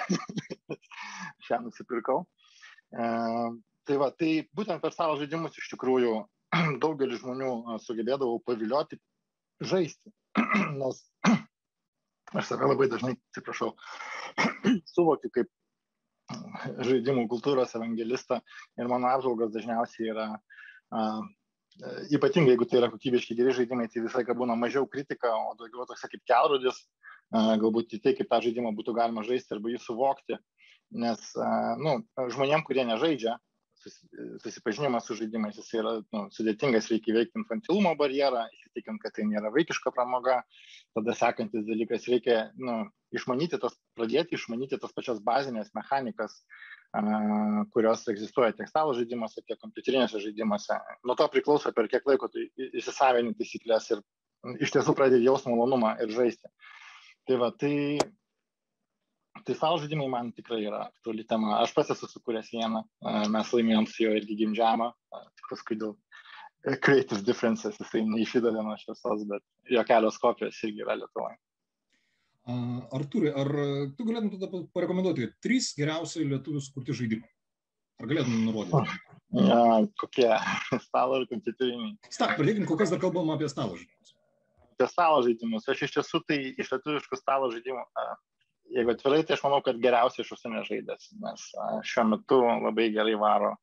šią nusipirkau. E, tai va, tai būtent per savo žaidimus iš tikrųjų daugelis žmonių sugebėdavau pavilioti žaisti, nes aš save labai dažnai, atsiprašau, suvokiu kaip žaidimų kultūros evangelistą ir mano apžvalgos dažniausiai yra uh, ypatingai, jeigu tai yra kokybiški geri žaidimai, tai visą laiką būna mažiau kritika, o daugiau toks kaip kelrodis, galbūt į tai, kaip tą žaidimą būtų galima žaisti arba jį suvokti, nes nu, žmonėm, kurie nežaidžia, susipažinimas su žaidimais, jis yra nu, sudėtingas, reikia įveikti infantilumo barjerą, įsitikint, kad tai nėra vaikiška pramoga, tada sekantis dalykas, reikia nu, išmanyti tas, pradėti išmanyti tas pačias bazinės mechanikas, Uh, kurios egzistuoja tiek stalo žaidimuose, tiek kompiuterinėse žaidimuose. Nuo to priklauso, per kiek laiko tu įsisavini taisyklės ir iš tiesų pradedi jaust malonumą ir žaisti. Tai va, tai, tai stalo žaidimai man tikrai yra aktuali tema. Aš pats esu sukūręs vieną, uh, mes laimėjom su jo irgi gimdžiamą, uh, tik paskui dėl creative differences, jisai neišidavė nuo šviesos, bet jo kelios kopijos irgi yra Lietuvoje. Artūrai, ar tu galėtum tada parekomenduoti trys geriausiai lietuvių sukurti žaidimai? Ar galėtum nurodyti? Ja, kokie? Stalo ir kompiuteriniai. Sta, pradėkim, kol kas dar kalbam apie stalo žaidimus. Apie stalo žaidimus. Aš iš tiesų tai iš lietuviškų stalo žaidimų, jeigu atvirai, tai aš manau, kad geriausiai iš užsienio žaidės, nes šiuo metu labai gerai varo.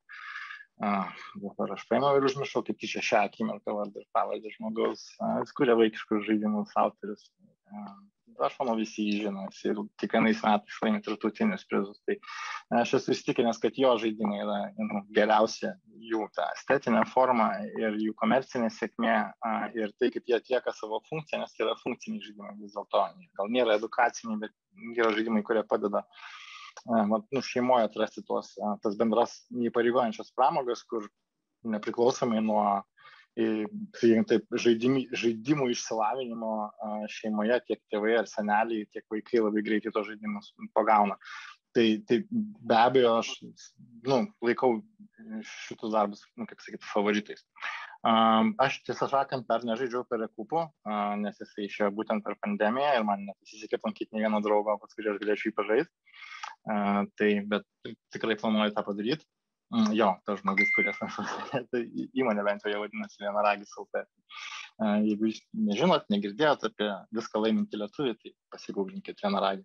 Dabar aš paėmiau ir užmiršau, kaip tyčia šią akimirką vardą ir pavardę žmogaus. Jis kuria vaikiškus žaidimus, autorius. Aš manau, visi jį žino ir kiekvienais metais laimi tarptautinius prizus. Tai aš esu įsitikinęs, kad jo žaidimai yra nu, geriausia jų ta estetinė forma ir jų komercinė sėkmė ir tai, kaip jie atlieka savo funkciją, nes tai yra funkciniai žaidimai vis dėlto. Gal nėra edukaciniai, bet yra žaidimai, kurie padeda nu, šeimoje atrasti tuos, tas bendras neįpareigojančias pramogas, kur nepriklausomai nuo taip, žaidimų, žaidimų išsilavinimo šeimoje tiek tėvai ar seneliai, tiek vaikai labai greitai tos žaidimus pagauna. Tai, tai be abejo aš nu, laikau šitus darbus, nu, kaip sakyti, favoritais. Aš tiesą sakant dar nežaidžiau per Rekupų, nes jisai išėjo būtent per pandemiją ir man nepasisekė aplankyti nei vieno draugo, paskui aš galėčiau jį pažaisti. Tai, bet tikrai planuoju tą padaryti. Jo, tas žmogus, kuris tai įmonė bent jau vadinasi Vienaragis el tė. Jeigu jūs nežinot, negirdėjot apie viską laimintį lietuvį, tai pasigūglinkit Vienaragį.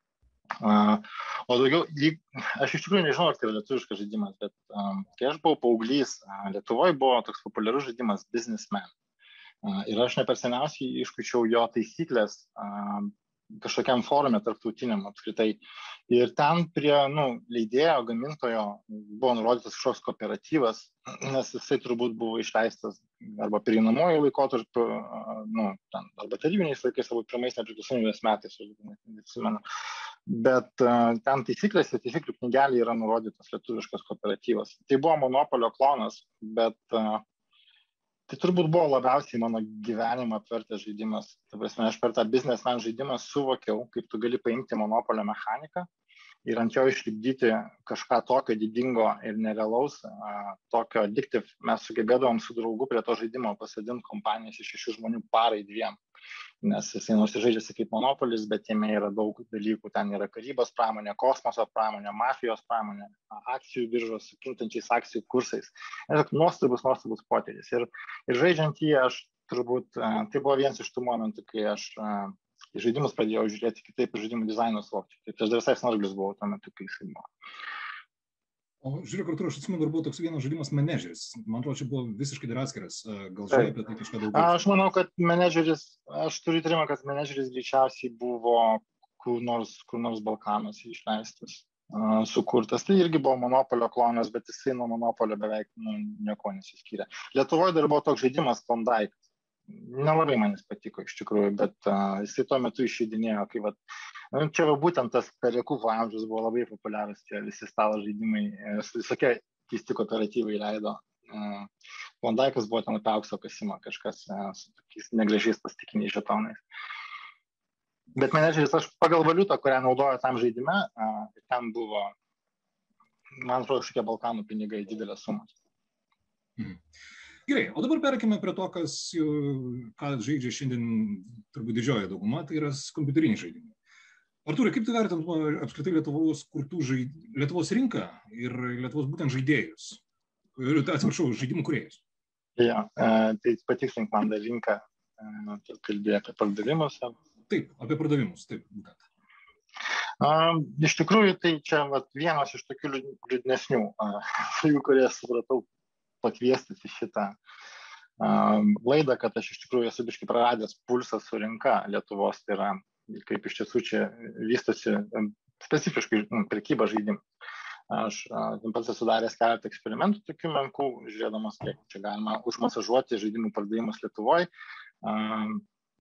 O daugiau, aš iš tikrųjų nežinau, ar tai yra lietuviškas žaidimas, bet kai aš buvau paauglys, Lietuvoje buvo toks populiarus žaidimas Businessman. Ir aš ne per seniausiai iškučiau jo taisyklės kažkokiam forume tarptautiniam apskritai. Ir ten prie nu, leidėjo, gamintojo buvo nurodytas kažkoks kooperatyvas, nes jisai turbūt buvo išleistas arba pereinamojų laikotarpiu, nu, ten, arba tarybiniais laikais, arba pirmais nepriklausomybės metais, neatsimenu. Bet uh, ten taisyklės ir taisyklių knygelė yra nurodytas lietuviškas kooperatyvas. Tai buvo Monopolio klonas, bet uh, tai turbūt buvo labiausiai mano gyvenimą apvertęs žaidimas. Ta prasme, aš per tą Businessman žaidimą suvokiau, kaip tu gali paimti Monopolio mechaniką ir ant jo išlipdyti kažką tokio didingo ir nerealaus, tokio addictive. Mes sugebėdavom su draugu prie to žaidimo pasadinti kompanijas iš šešių žmonių parai dviem, nes jisai nusižaidžiasi kaip Monopolis, bet jame yra daug dalykų. Ten yra karybos pramonė, kosmoso pramonė, mafijos pramonė, akcijų biržos su kintančiais akcijų kursais. Nuostabus, nuostabus potyris. Ir, ir žaidžiant jį, aš turbūt, tai buvo vienas iš tų momentų, kai aš į žaidimus pradėjau žiūrėti kitaip, žaidimų dizaino suvokti. Tai aš dar visai snarglis buvau tuo metu, kai jisai buvo. O žiūrėk, Artūrai, aš atsimenu, dar buvo toks vienas žaidimas Manageris. Man atrodo, čia buvo visiškai dar atskiras. Gal žinai apie tai kažką daugiau? Aš manau, kad Manageris, aš turiu įtarimą, kad Manageris greičiausiai buvo kur nors, kur nors Balkanuose išleistas, uh, sukurtas. Tai irgi buvo Monopolio klonas, bet jisai nuo Monopolio beveik nu, nieko nesiskyrė. Lietuvoje dar buvo toks žaidimas Klondike. nelabai man jis patiko iš tikrųjų, bet uh, jisai tuo metu išeidinėjo, kai vat, nu, čia va būtent tas perekupo amžius buvo labai populiarus, tie visi stalo žaidimai, visokie keisti kooperatyvai leido. Uh, Klondaikas buvo ten apie aukso kasimą, kažkas uh, su tokiais negražiais plastikiniais žetonais. Bet menedžeris, aš pagal valiutą, kurią naudojo tam žaidime, uh, ten buvo, man atrodo, kažkokie Balkanų pinigai, didelės sumos. Mhm. Gerai, o dabar perkime prie to, kas, ką žaidžia šiandien turbūt didžioji dauguma, tai yra kompiuteriniai žaidimai. Artūrai, kaip tu vertintum apskritai Lietuvos kurtų žaid... Lietuvos rinką ir Lietuvos būtent žaidėjus? Ir, atsiprašau, žaidimų kūrėjus. Ja, tai patikslink man dar rinką, tu kalbėjai apie pardavimus. Taip, apie pardavimus, taip, būtent. Um, iš tikrųjų, tai čia vat, vienas iš tokių liūdnesnių, uh, kurie supratau pakviestis į šitą um, laidą, kad aš iš tikrųjų esu biškai praradęs pulsą su rinka Lietuvos, tai yra, kaip iš tiesų čia vystosi um, specifiškai um, prekyba žaidimų. Aš uh, pats esu daręs keletą eksperimentų tokių menkų, žiūrėdamas, kiek čia galima užmasažuoti žaidimų pardavimus Lietuvoje. Um,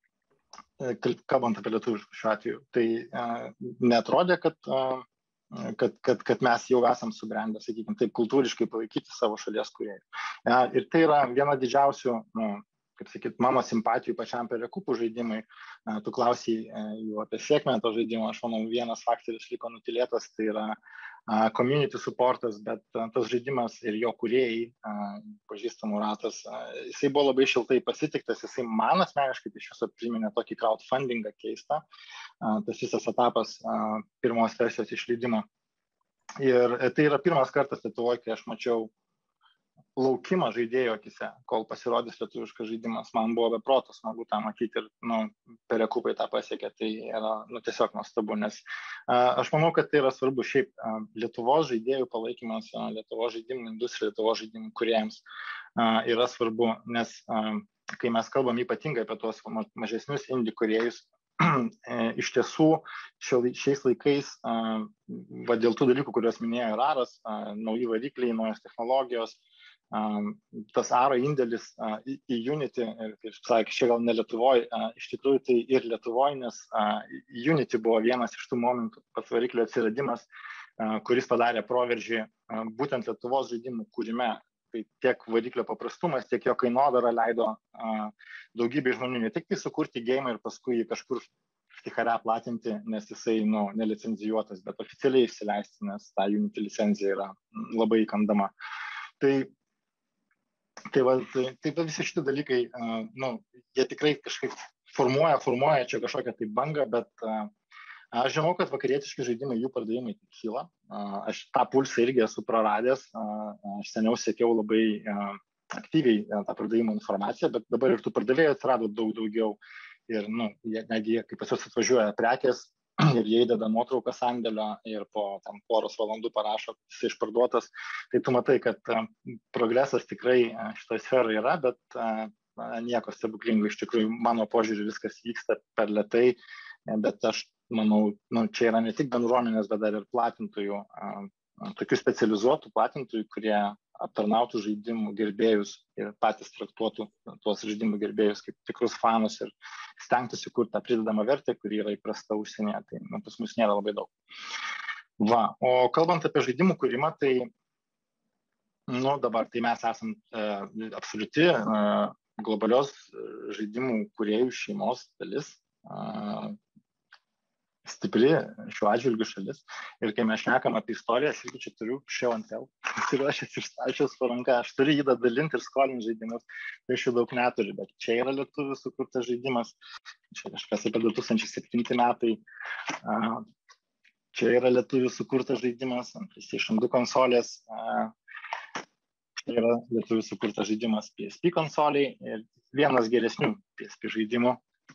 kalbant apie lietuviškų šiuo atveju, tai uh, netrodė, kad, uh, kad, kad, kad mes jau esam subrendę, sakykime, taip kultūriškai palaikyti savo šalies kūrėjų. Uh, ir tai yra viena didžiausių, uh, kaip sakyt, mano simpatijų pačiam perekupų žaidimai. Uh, tu klausai uh, jau apie sėkmę to žaidimo, aš manau, vienas faktorius liko nutilėtas, tai yra uh, community supportas, bet uh, tas žaidimas ir jo kūrėjai, uh, pažįstamų ratas, uh, jisai buvo labai šiltai pasitiktas, jisai man asmeniškai iš viso priminė tokį crowdfundingą keistą, uh, tas visas etapas uh, pirmos versijos išleidimo. Ir tai yra pirmas kartas Lietuvoje, kai aš mačiau laukimą žaidėjo akise, kol pasirodys lietuviškas žaidimas. Man buvo beproto smagu tą matyti ir nu, perekupai tą pasiekė, tai yra nu, tiesiog nuostabu, nes uh, aš manau, kad tai yra svarbu šiaip uh, Lietuvos žaidėjų palaikymas, uh, Lietuvos žaidimų industrija, Lietuvos žaidimų kūrėjams uh, yra svarbu, nes uh, kai mes kalbam ypatingai apie tuos mažesnius indie kūrėjus, iš tiesų šiais laikais, uh, va, dėl tų dalykų, kuriuos minėjo Raras, uh, nauji varikliai, naujos technologijos, Um, tas Aro indėlis uh, į, į Unity, ir, kaip sakė, čia gal ne Lietuvoje, uh, iš tikrųjų tai ir Lietuvoje, nes uh, Unity buvo vienas iš tų momentų, pats variklio atsiradimas, uh, kuris padarė proveržį uh, būtent Lietuvos žaidimų kūrime. Tai tiek variklio paprastumas, tiek jo kainodara leido uh, daugybė žmonių ne tik tai sukurti game ir paskui jį kažkur stichare platinti, nes jisai nu, nelicenzijuotas, bet oficialiai išsileisti, nes ta Unity licenzija yra labai įkandama. Tai Tai, va, tai, tai visi šitie dalykai, uh, nu, jie tikrai kažkaip formuoja, formuoja čia kažkokią tai bangą, bet uh, aš žinau, kad vakarietiški žaidimai, jų pardavimai tik kyla. Uh, aš tą pulsą irgi esu praradęs, uh, aš seniau siekiau labai uh, aktyviai uh, tą pardavimų informaciją, bet dabar ir tų pardavėjų atsirado daug daugiau. Ir, nu, jie, negi, kaip pas juos atvažiuoja prekės, ir jie įdeda nuotrauką sandėlio ir po tam poros valandų parašo, kad jis išparduotas, tai tu matai, kad uh, progresas tikrai uh, šitoje sferoje yra, bet uh, nieko stebuklingo iš tikrųjų, mano požiūrį viskas vyksta per lėtai, bet aš manau, nu, čia yra ne tik bendruomenės, bet dar ir platintojų, uh, tokių specializuotų platintojų, kurie aptarnautų žaidimų gerbėjus ir patys traktuotų tuos žaidimų gerbėjus kaip tikrus fanus ir stengtųsi kurti tą pridedamą vertę, kuri yra įprasta užsienyje, tai nu, pas mus nėra labai daug. Va, o kalbant apie žaidimų kūrimą, tai nu, dabar tai mes esam e, absoliuti e, globalios žaidimų kūrėjų šeimos dalis, e, stipri šiuo atžvilgiu šalis. Ir kai mes šnekam apie istoriją, aš irgi čia turiu show and tell, pasiruošęs išstačius po ranką, aš turiu jį dalinti ir skolinti žaidimus, tai aš jų daug neturiu, bet čia yra lietuvių sukurtas žaidimas, čia kažkas apie du tūkstančiai septinti metai, čia yra lietuvių sukurtas žaidimas ant PlayStation du konsolės, čia yra lietuvių sukurtas žaidimas P S P konsoliai ir vienas geresnių P S P žaidimų.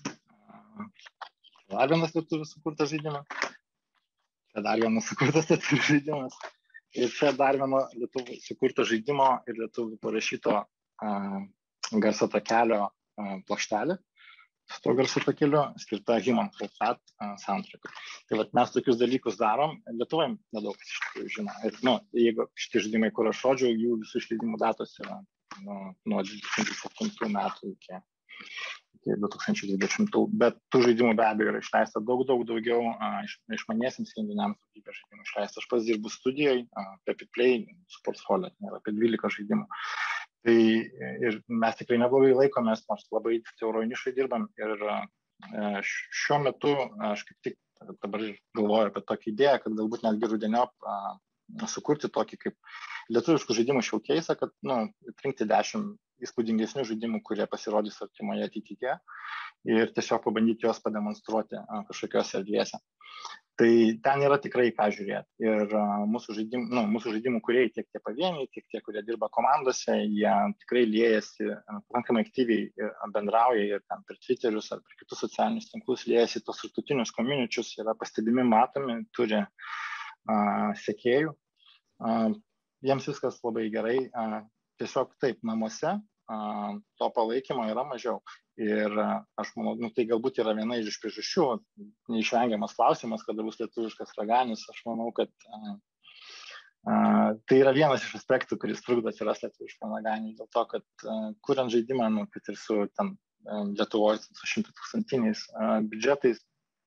Dar vienas lietuvių sukurtas žaidimas, čia dar vienas sukurtas lietuvių žaidimas ir čia dar vieno lietuvių sukurto žaidimo ir lietuvių parašyto uh, garso takelio uh, plokštelė su to garso takeliu skirta Human Fall uh, soundtrackui. Tai vat, mes tokius dalykus darom, Lietuvoje nedaug iš tikrųjų žino. Ir nu, jeigu šitie žaidimai, kur aš rodžiau, jų visų išleidimų datos yra nu, nuo du tūkstančiai septintų metų iki iki du tūkstančiai dvidešimtų, bet tų žaidimų be abejo yra išleista daug, daug daugiau, iš, išmaniesiams įrenginiams daugybė žaidimų išleista. Aš pats dirbu studijoje, Pepi Play, su portfolio, yra apie dvylika žaidimų. Tai ir mes tikrai neblogai laikomės, nors labai siauroj nišoj dirbam ir šiuo metu aš kaip tik dabar galvoju apie tokią idėją, kad galbūt netgi rudeniop sukurti tokį kaip lietuviškų žaidimų showcase, kad nu, atrinkti dešimt įspūdingesnių žaidimų, kurie pasirodys artimoje ateityje ir tiesiog pabandyti juos pademonstruoti kažkokiose erdvėse. Tai ten yra tikrai ką žiūrėti. Ir mūsų žaidimų, nu, mūsų žaidimų kūrėjai, tiek tie pavieniai, tiek tie, kurie dirba komandose, jie tikrai liejasi, pakankamai aktyviai bendrauja ir ten per Twitterius ar per kitus socialinius tinklus liejasi tos tarptautinius communities, yra pastebimi, matomi, turi uh, sekėjų. Uh, jiems viskas labai gerai. Uh, tiesiog taip, namuose uh, to palaikymo yra mažiau. Ir aš manau, nu, tai galbūt yra viena iš priežasčių, neišvengiamas klausimas, kada bus lietuviškas Raganis. Aš manau, kad a, a, tai yra vienas iš aspektų, kuris trukdo atsiras lietuviškam Raganiui. Dėl to, kad a, kuriant žaidimą, nu, kad ir su ten Lietuvoje su šimtu tūkstantiniais biudžetais,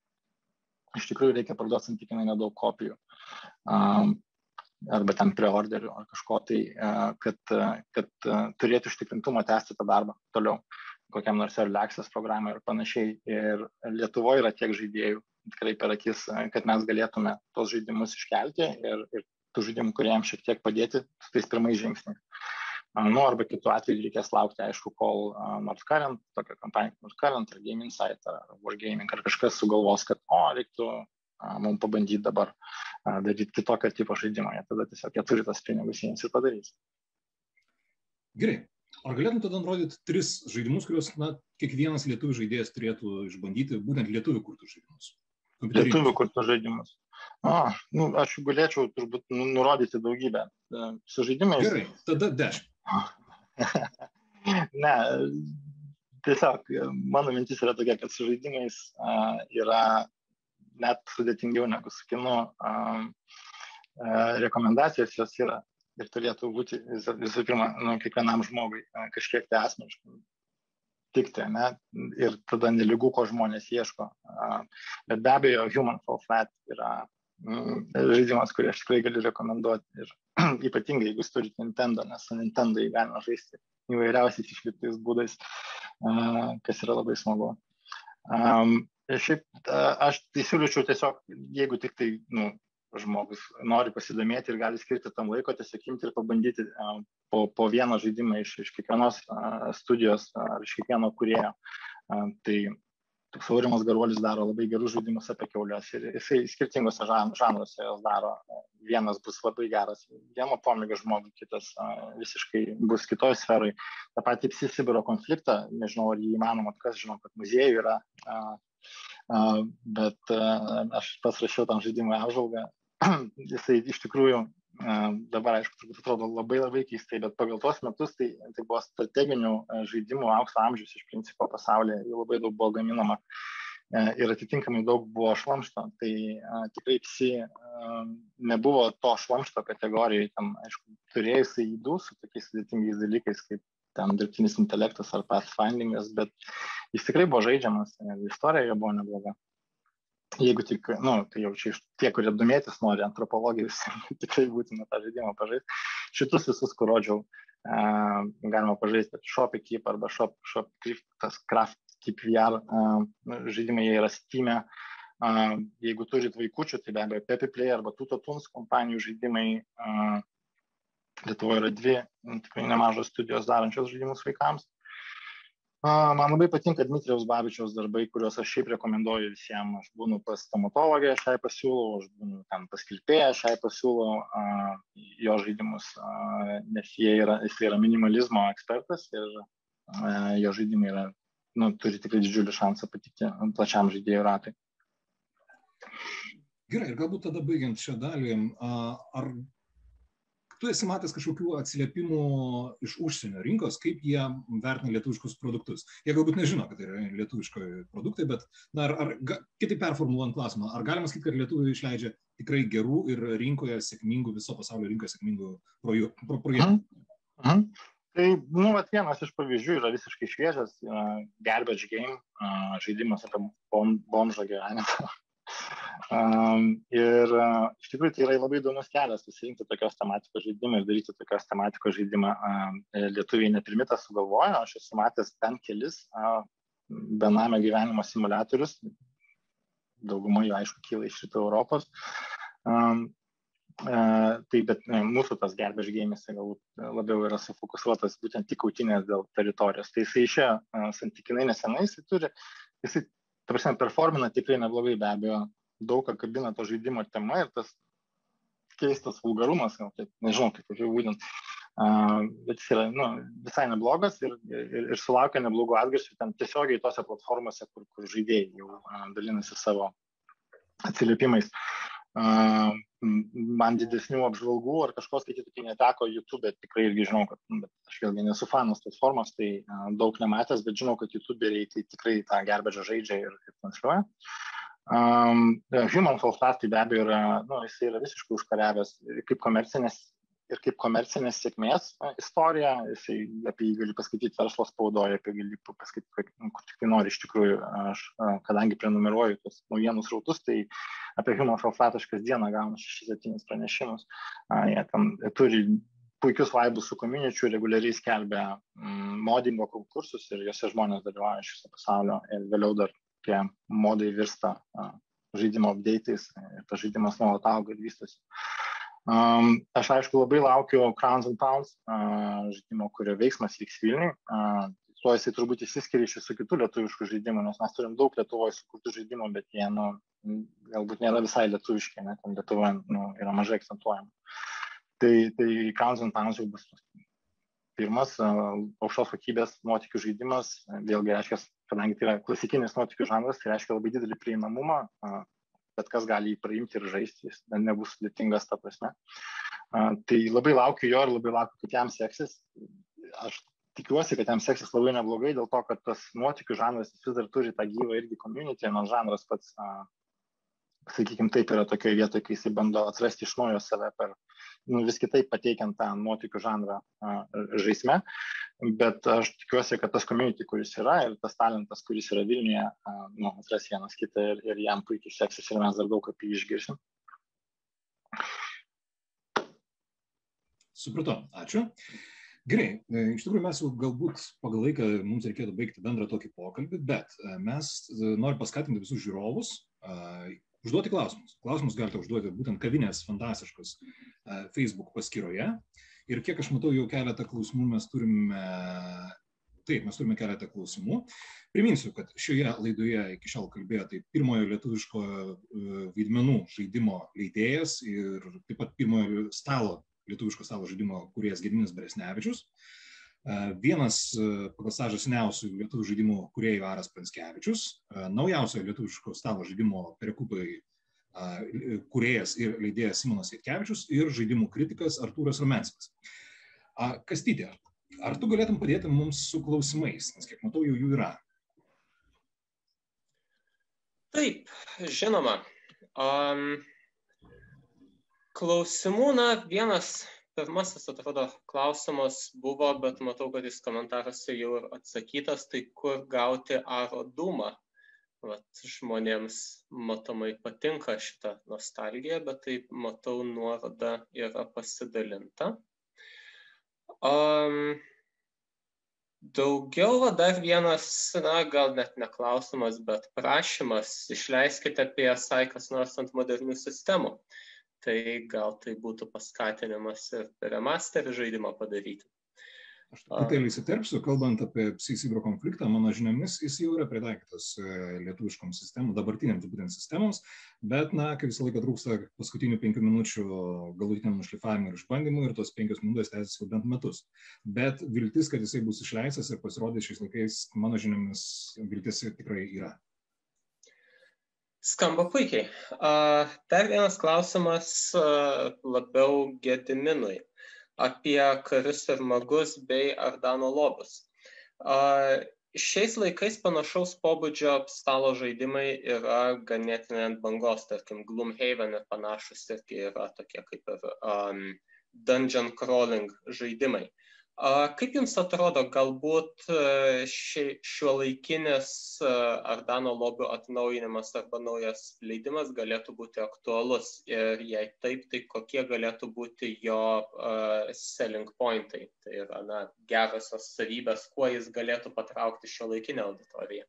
iš tikrųjų reikia parduoti santykinai nedaug kopijų. A, arba ten preorderių ar kažko tai, a, kad, kad a, turėtų užtikrintumą tęsti tą darbą toliau kokiam nors early access programai ir panašiai. Ir Lietuvoje yra tiek žaidėjų tikrai per akis, kad mes galėtume tos žaidimus iškelti ir, ir tų žaidimų, kuriems šiek tiek padėti su tais pirmais žingsniais. Nu, arba kitu atveju reikės laukti, aišku, kol uh, Northcurrent, tokia kompanija Northcurrent ar Game Insight ar Wargaming ar kažkas sugalvos, kad o, reiktų uh, mums pabandyti dabar uh, daryti kitokio tipo žaidimą. Jie tada tiesiog jie turi tas pinigus, jiems ir padarys. Gerai. Ar galėtum tada nurodyti tris žaidimus, kuriuos na, kiekvienas lietuvių žaidėjas turėtų išbandyti, būtent lietuvių kurtus žaidimus? Lietuvių kurtus žaidimus. A, nu, aš galėčiau turbūt nurodyti daugybę. Su žaidimais... Gerai, tada dešimt. Ne, tiesiog mano mintis yra tokia, kad su žaidimais a, yra net sudėtingiau negu su kinu. A, a, rekomendacijos jos yra. Ir turėtų būti visų pirma, nu, kiekvienam žmogui kažkiek tai asmeniškai tikti, ne? Ir tada nelygu, ko žmonės ieško. Bet be abejo, Human Fall Flat yra mm, žaidimas, kurį aš tikrai galiu rekomenduoti. Ir ypatingai, jeigu jūs turite Nintendo, nes su Nintendo jį galima žaisti įvairiausiais išliptais būdais, kas yra labai smagu. Šiaip aš tai siūlyčiau tiesiog, jeigu tik tai, nu, žmogus nori pasidomėti ir gali skirti tam laiko, tiesiog imti ir pabandyti uh, po, po vieną žaidimą iš, iš kiekvienos uh, studijos ar uh, iš kiekvieno kūrėjo. Uh, tai toks Aurimas Garuolis daro labai gerus žaidimus apie kiaules ir jisai skirtingose žan, žanruose jos daro. Vienas bus labai geras vieno pomėgio žmogui, kitas uh, visiškai bus kitoj sferai. Ta pati Sibiro konfliktą, nežinau, ar jį įmanoma, kas žinau, kad muziejų yra, uh, uh, bet uh, aš pats rašiau tam žaidimui apžvalgą. Jisai iš tikrųjų dabar, aišku, turbūt atrodo labai labai keistai, bet pagal tuos metus tai, tai buvo strateginių žaidimų aukso amžius iš principo pasaulyje, jų labai daug buvo gaminama ir atitinkamai daug buvo šlamšto, tai tikrai visi nebuvo to šlamšto kategorijai, tam, aišku, turėjusi įdų su tokiais sudėtingais dalykais, kaip ten dirbtinis intelektas ar pathfindingas, bet jis tikrai buvo žaidžiamas, istorija jo buvo nebloga. Jeigu tik, nu, tai jau čia iš tie, kurie domėtis nori antropologijos, tikrai būtina tą žaidimą pažaisti. Šitus visus, kur rodžiau, uh, galima pažaisti Shopkeep arba Shop, Shopkeep, tas Craftkeep V R uh, žaidimai, jie yra Steam'e. Uh, jeigu turit vaikučių, tai be abejo Pepi Play arba Tuto Tunes kompanijų žaidimai. Uh, Lietuvoje yra dvi, tikrai nemažos studijos darančios žaidimus vaikams. Man labai patinka Dmitrijaus Babičiaus darbai, kuriuos aš šiaip rekomenduoju visiems. Aš būnu pas stomatologę, aš jai pasiūlau, aš būnu ten pas kirpėją, aš jai pasiūlau uh, jo žaidimus, uh, nes jie yra, jis yra minimalizmo ekspertas ir uh, jo žaidimai yra, nu, turi tikrai didžiulį šansą patikti plačiam žaidėjų ratui. Gerai, ir galbūt tada baigiant šią dalį, uh, ar tu esi matęs kažkokių atsiliepimų iš užsienio rinkos, kaip jie vertina lietuviškus produktus? Jie galbūt nežino, kad tai yra lietuviški produktai, bet na, ar, ar, kitaip performuluojant klausimą, ar galima sakyti, kad lietuviai išleidžia tikrai gerų ir rinkoje sėkmingų, viso pasaulio rinkoje sėkmingų proju, pro, projektų? Mhm. Tai, nu, vat vienas iš pavyzdžių yra visiškai šviežias, uh, Garbage Game, uh, žaidimas apie bom, bomžo gyvenimą. um, ir uh, iš tikrųjų tai yra labai įdomus kelias pasirinkti tokios tematikos žaidimą ir daryti tokios tematikos žaidimą. Uh, lietuviai ne pirmi tą sugalvojo, aš esu matęs ten kelis uh, benamio gyvenimo simuliatorius, dauguma jų aišku kyla iš Rytų Europos. Um, Uh, tai bet uh, mūsų tas Garbage Game'is galbūt labiau yra sufokusuotas būtent tik kautinės dėl teritorijos. Tai jisai išėjo uh, santykinai nesenai, jisai turi, jisai, ta prasme, performina tikrai neblogai, be abejo, daug ką kabina to žaidimo tema ir tas keistas vulgarumas, gal taip, nežinau, kaip apibūdint, uh, bet jis yra nu, visai neblogas ir, ir, ir sulaukia neblogų atgarsių ten tiesiogiai tose platformose, kur, kur žaidėjai jau uh, dalinasi savo atsiliepimais. Uh, man didesnių apžvalgų ar kažko skaityti, tai neteko YouTube, tikrai irgi žinau, kad bet aš vėlgi nesu fanas tos formos, tai uh, daug nematęs, bet žinau, kad YouTuberiai tai tikrai tą Garbage žaidžia ir, ir transliuoja. Um, Human Fall Flat tai be abejo yra, nu, jis yra visiškai užkariavęs kaip komercinės ir kaip komercinės sėkmės istorija, jisai apie jį gali paskaityti verslo spaudoje, apie gali paskaityti, kur tik tai nori iš tikrųjų. Aš, kadangi prenumeruoju tos naujienų srautus, tai apie Human Fall Flat aš kasdieną gaunu šešis septynis pranešimus. Jie tam turi puikius vaibus su community, reguliariai skelbia mm, modingo konkursus ir juose žmonės dalyvauja iš viso pasaulio ir vėliau dar tie modai virsta a, žaidimo update'ais ir tas žaidimas nuolat auga ir vystosi. Um, aš aišku labai laukiu Crowns and Pounds uh, žaidimo, kurio veiksmas vyks Vilniui. Uh, tuo jisai turbūt išsiskiria iš visų kitų lietuviškų žaidimų, nes mes turim daug Lietuvoje sukurtų žaidimų, bet jie nu, galbūt nėra visai lietuviški, ne, ten Lietuvoje nu, yra mažai akcentuojama. Tai, tai Crowns and Pounds jau bus pirmas uh, aukštos kokybės nuotykių žaidimas, vėlgi reiškia, kadangi tai yra klasikinis nuotykių žanras, tai reiškia labai didelį prieinamumą. Uh, bet kas gali jį praimti ir žaisti, jis nebus sudėtingas ta prasme. Uh, tai labai laukiu jo ir labai laukiu, kad jam seksis. Aš tikiuosi, kad jam seksis labai neblogai, dėl to, kad tas nuotykių žanras vis dar turi tą gyvą irgi community, nors žanras pats, uh, sakykime, taip yra tokioje vietoje, kai jisai bando atrasti iš naujo save per nu, vis kitaip pateikiant tą nuotykių žanrą uh, žaisme. Bet aš tikiuosi, kad tas community, kuris yra ir tas talentas, kuris yra Vilniuje, uh, nu, atras vienas kitą ir, ir jam puikiai seksis ir mes dar daug apie jį išgirsim. Supratau, ačiū. Gerai, iš tikrųjų mes jau galbūt pagal laiką mums reikėtų baigti bendrą tokį pokalbį, bet mes norim paskatinti visus žiūrovus uh, užduoti klausimus. Klausimus galite užduoti būtent Kavinės fantastiškos uh, Facebook paskyroje. Ir kiek aš matau, jau keletą klausimų mes turime, taip, mes turime keletą klausimų. Priminsiu, kad šioje laidoje iki šiol kalbėjo tai pirmojo lietuviško vaidmenų žaidimo leidėjas ir taip pat pirmojo stalo, lietuviško stalo žaidimo kūrėjas Gediminas Beresnevičius. Vienas pagal stažą seniausių lietuvių žaidimų kūrėjų Aras Pranskevičius, naujausio lietuviško stalo žaidimo Perekupai kūrėjas ir leidėjas Simonas Jaitkevičius ir žaidimų kritikas Artūras Rumenskas. Kastytė, ar tu galėtum padėti mums su klausimais, nes kiek matau, jau jų yra? Taip, žinoma. Um, klausimų, na, vienas pirmasis, atrodo, klausimas buvo, bet matau, kad jis komentaruose jau ir atsakytas, tai kur gauti Aro dūmą. Vat, žmonėms matomai patinka šitą nostalgiją, bet taip matau nuoroda yra pasidalinta. Um, daugiau dar vienas, na, gal net ne klausimas, bet prašymas, išleiskite P S I kas nors ant modernių sistemų. Tai gal tai būtų paskatinimas ir remasterį žaidimą padaryti. Aš truputėlį įsiterpsiu, kalbant apie Psi-Sibiro konfliktą, mano žiniomis, jis jau yra pritaikytas lietuviškom sistemom, dabartiniams būtent sistemoms, bet, na, kaip visą laiką trūksta paskutinių penkių minučių galutiniam nušlifavimui ir išbandymui ir tos penkios minutės tęsiasi jau bent metus. Bet viltis, kad jisai bus išleistas ir pasirodys šiais laikais, mano žiniomis, viltis tikrai yra. Skamba puikiai. Dar vienas klausimas labiau Gediminui apie Karius ir magus bei Ardano lobus. Šiais laikais panašaus pobūdžio stalo žaidimai yra ganėtinai ant bangos, tarkim Gloomhaven ir panašus irgi yra tokie kaip ir um, dungeon crawling žaidimai. Kaip Jums atrodo, galbūt šiuolaikinis Ardano lobių atnaujinimas arba naujas leidimas galėtų būti aktualus ir jei taip, tai kokie galėtų būti jo selling pointai, tai yra na, gerosios savybės, kuo jis galėtų patraukti šiuolaikinę auditoriją?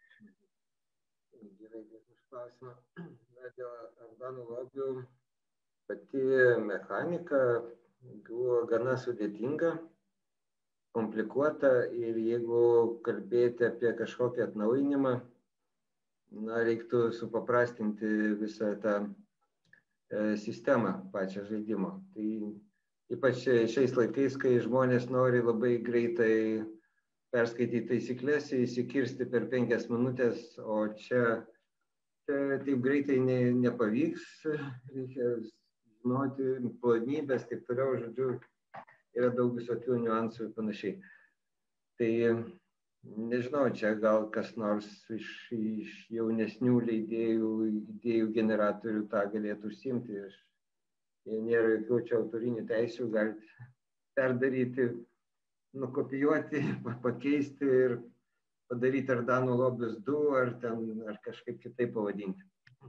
Gerai, dėkui už klausimą. Dėl Ardano lobių pati mechanika buvo gana sudėtinga, komplikuota ir jeigu kalbėti apie kažkokį atnaujinimą, na, reiktų supaprastinti visą tą e, sistemą pačią žaidimo. Tai ypač šiais laikais, kai žmonės nori labai greitai perskaityti taisyklės, įsikirsti per penkias minutės, o čia, čia taip greitai ne, nepavyks, reikia žinoti plonybės, taip toliau, žodžiu, yra daug visokių niuansų ir panašiai. Tai nežinau, čia gal kas nors iš, iš jaunesnių leidėjų, idėjų generatorių tą galėtų užsiimti. Aš, jei nėra jokių čia autorinių teisių, galite perdaryti, nukopijuoti, pakeisti ir padaryti Ardano lobius du ar, ten, ar kažkaip kitaip pavadinti.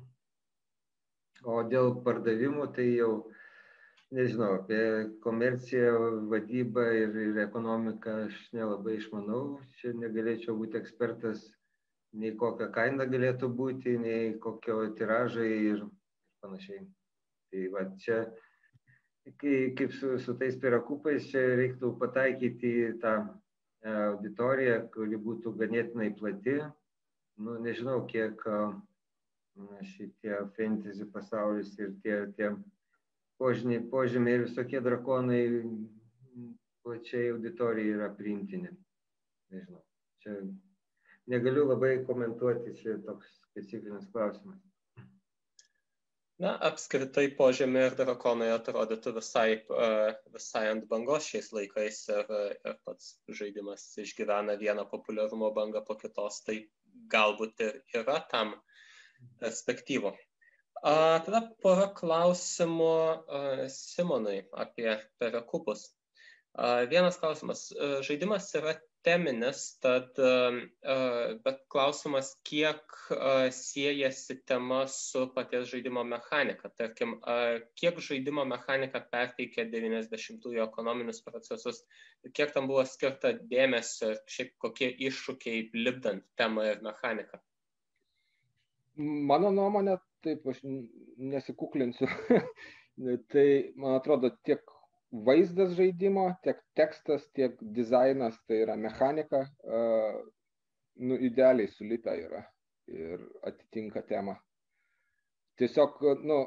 O dėl pardavimų, tai jau nežinau, apie komerciją, vadybą ir, ir ekonomiką aš nelabai išmanau. Čia negalėčiau būti ekspertas, nei kokią kainą galėtų būti, nei kokio tiražai ir panašiai. Tai va čia, kaip su, su tais pirakupais, čia reiktų pataikyti tą auditoriją, kuri būtų ganėtinai plati. Nu, nežinau, kiek na, šitie fantasy pasaulis ir tie, tie Požymiai, požymiai ir visokie drakonai plačiai auditorijai yra priimtini. Nežinau, čia negaliu labai komentuoti, čia toks specifinis klausimas. Na, apskritai požymiai ir drakonai atrodytų visai, visai ant bangos šiais laikais ir, ir pats žaidimas išgyvena vieną populiarumo bangą po kitos, tai galbūt ir yra tam perspektyvų. A, tada pora klausimų a, Simonui apie perakupus. A, vienas klausimas. A, žaidimas yra teminis, tad, a, bet klausimas, kiek a, siejasi tema su paties žaidimo mechanika. Tarkim, a, kiek žaidimo mechanika perteikia devyniasdešimtųjų ekonominius procesus, kiek tam buvo skirta dėmesio ir šiaip kokie iššūkiai lipdant temą ir mechaniką. Mano nuomonė, taip aš nesikuklinsiu, tai man atrodo tiek vaizdas žaidimo, tiek tekstas, tiek dizainas, tai yra mechanika, uh, nu, idealiai sulipę yra ir atitinka temą. Tiesiog, nu,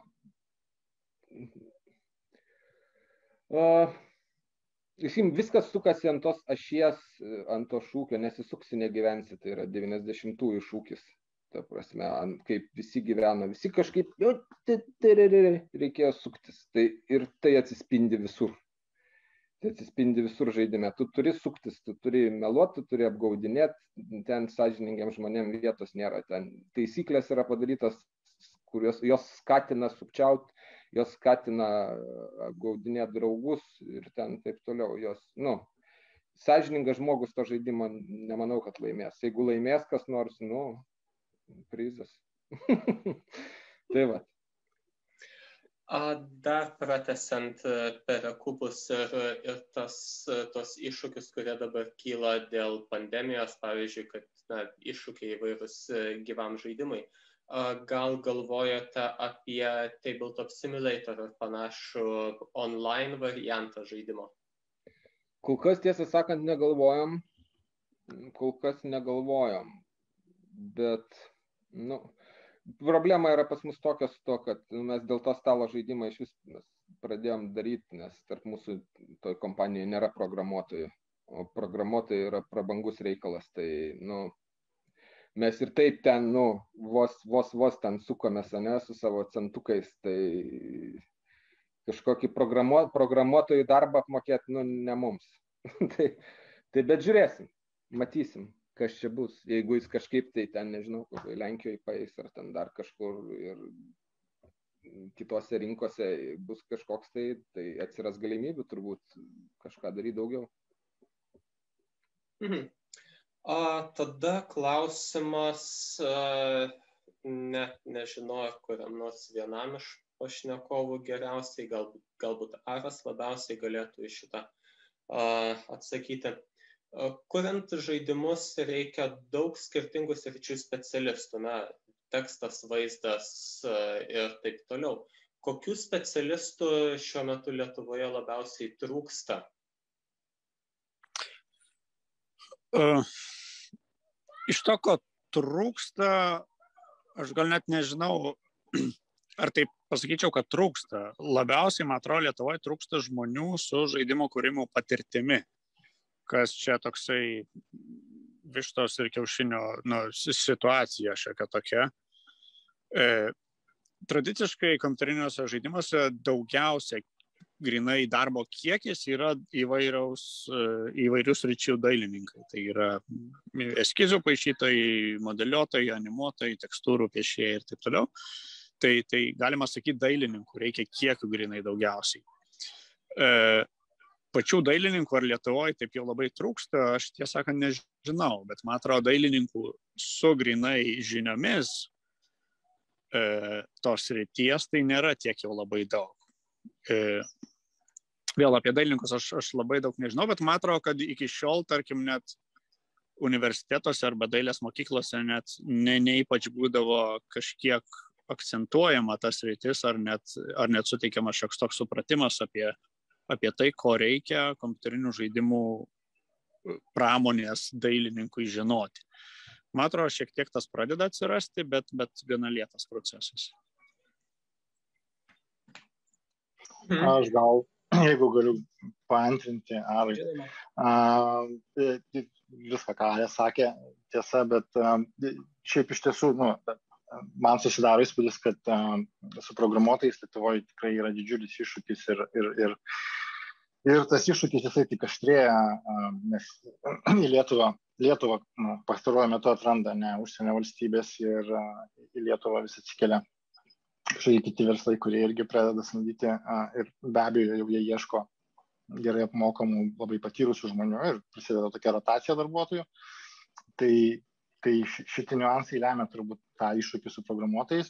uh, viskas sukasi ant tos ašies, ant to šūkio, nesisuksi, negyvensi, tai yra devyniasdešimtųjų šūkis. Ta prasme, kaip visi gyveno, visi kažkaip, jo, reikėjo suktis. Tai ir tai atsispindi visur. Tai atsispindi visur žaidime. Tu turi suktis, tu turi meluoti, tu turi apgaudinėti, ten sąžiningiam žmonėm vietos nėra. Ten taisyklės yra padarytos, kurios jos skatina sukčiauti, jos skatina apgaudinėti draugus ir ten taip toliau. Jos, nu, sąžiningas žmogus to žaidimo nemanau, kad laimės. Jeigu laimės kas nors, nu, prizas. Tai va. Dar pratęsiant perakupus ir, ir tas, tos iššūkius, kurie dabar kyla dėl pandemijos, pavyzdžiui, kad na, iššūkiai įvairūs gyvam žaidimui. Gal galvojate apie Tabletop Simulator ir panašų online variantą žaidimo? Kol kas, tiesą sakant, negalvojom. Kol kas negalvojom. Bet, nu, problema yra pas mus tokia su to, kad mes dėl to stalo žaidimą iš vis pradėjom daryti, nes tarp mūsų toj kompanijoje nėra programuotojų, o programuotojai yra prabangus reikalas, tai, nu, mes ir taip ten, nu, vos, vos, vos ten sukomės, ne, su savo centukais, tai kažkokį programuo, programuotojų darbą apmokėti, nu, ne mums. tai, tai bet žiūrėsim, matysim. Kas čia bus, jeigu jis kažkaip tai ten, nežinau, Lenkijoje paeis ar ten dar kažkur ir kitose rinkose bus kažkoks tai, tai atsiras galimybių turbūt kažką daryti daugiau. Mhm. A, tada klausimas, a, net nežinau, ar kuriam nors vienam iš pašnekovų geriausiai, galbūt, galbūt Aras labiausiai galėtų į šitą a, atsakyti. A, kuriant žaidimus reikia daug skirtingų sričių specialistų, na, tekstas, vaizdas a, ir taip toliau. Kokių specialistų šiuo metu Lietuvoje labiausiai trūksta? Uh, iš to, ko trūksta, aš gal net nežinau, ar taip pasakyčiau, kad trūksta. Labiausiai, man atrodo, Lietuvoje trūksta žmonių su žaidimo kūrimo patirtimi, kas čia toksai vištos ir kiaušinio nu, situacija šiokia tokia. E, tradiciškai kompiuteriniuose žaidimuose daugiausia grinai darbo kiekis yra įvairiaus, įvairių sričių dailininkai. Tai yra eskizų paišytojai, modeliuotojai, animuotojai, tekstūrų piešėjai ir taip toliau. Tai, tai galima sakyti, dailininkų reikia kiek grinai daugiausiai. E, pačių dailininkų ar Lietuvoje taip jau labai trūksta, aš tiesą sakant nežinau, bet man atrodo dailininkų su grinai žiniomis e, tos srities tai nėra tiek jau labai daug. E, Vėl apie dailininkus aš, aš labai daug nežinau, bet man atrodo, kad iki šiol, tarkim, net universitetuose arba dailės mokyklose net ne, ne ypač būdavo kažkiek akcentuojama tas sritis, ar net, ar net suteikiamas šioks toks supratimas apie, apie tai, ko reikia kompiuterinių žaidimų pramonės dailininkui žinoti. Man atrodo, šiek tiek tas pradeda atsirasti, bet, bet gana lėtas procesas. Aš gal jeigu galiu paantrinti Arai. Viską, ką jie sakė, tiesa, bet šiaip iš tiesų, nu, man susidaro įspūdis, kad su programuotojais Lietuvoje tikrai yra didžiulis iššūkis ir, ir, ir, ir tas iššūkis jisai tik aštrėja, nes į Lietuvą, Lietuvą pastaruoju metu atranda ne užsienio valstybės ir į Lietuvą vis atsikelia kažkokie kiti verslai, kurie irgi pradeda samdyti ir be abejo jau jie ieško gerai apmokamų, labai patyrusių žmonių ir prasideda tokia rotacija darbuotojų. Tai, tai šitie niuansai lemia turbūt tą iššūkį su programuotojais.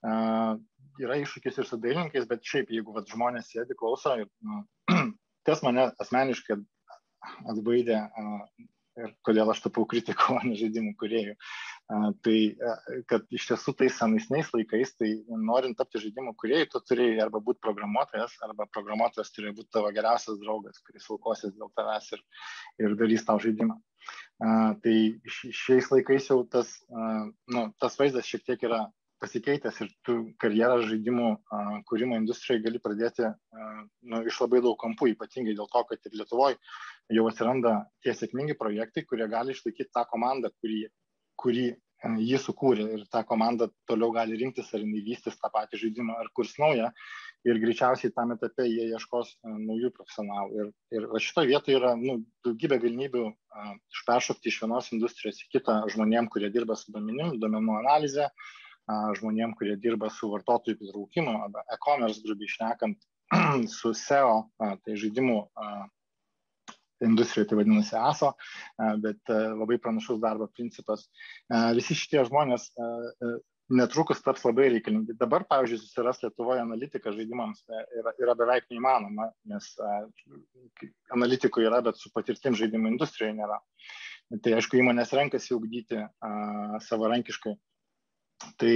Yra iššūkis ir su dailininkais, bet šiaip jeigu vat, žmonės sėdi, klauso, ir, nu, tas mane asmeniškai atbaidė ir kodėl aš tapau kritiku, o ne žaidimų kūrėjų. Uh, tai, uh, kad iš tiesų tais senesniais laikais, tai norint tapti žaidimų kūrėjų, tu turėjai arba būti programuotojas, arba programuotojas turėjo būti tavo geriausias draugas, kuris aukosis dėl tavęs ir, ir darys tau žaidimą. Uh, tai šiais laikais jau tas, uh, nu, tas vaizdas šiek tiek yra pasikeitęs ir tu karjerą žaidimų uh, kūrimo industrijai gali pradėti uh, nu, iš labai daug kampų, ypatingai dėl to, kad ir Lietuvoje jau atsiranda tie sėkmingi projektai, kurie gali išlaikyti tą komandą, kurį, kurį uh, jį sukūrė, ir ta komanda toliau gali rinktis, ar jinai vystys tą patį žaidimą, ar kurs naują, ir greičiausiai tam etape jie ieškos uh, naujų profesionalų. Ir, ir šitoje vietoje yra nu, daugybė galimybių uh, peršokti iš vienos industrijos į kitą žmonėm, kurie dirba su duomenim, duomenų analize, žmonėm, kurie dirba su vartotojų pritraukimu, arba e-commerce, grubiai šnekant, su S E O, tai žaidimų industrijoje tai vadinasi E A S O, bet labai pranašus darbo principas. Visi šitie žmonės netrukus taps labai reikalingi. Dabar, pavyzdžiui, susiras Lietuvoje analitiką žaidimams yra, yra beveik neįmanoma, nes analitikų yra, bet su patirtim žaidimų industrijoje nėra. Tai aišku, įmonės renkasi ugdyti a, savarankiškai. Tai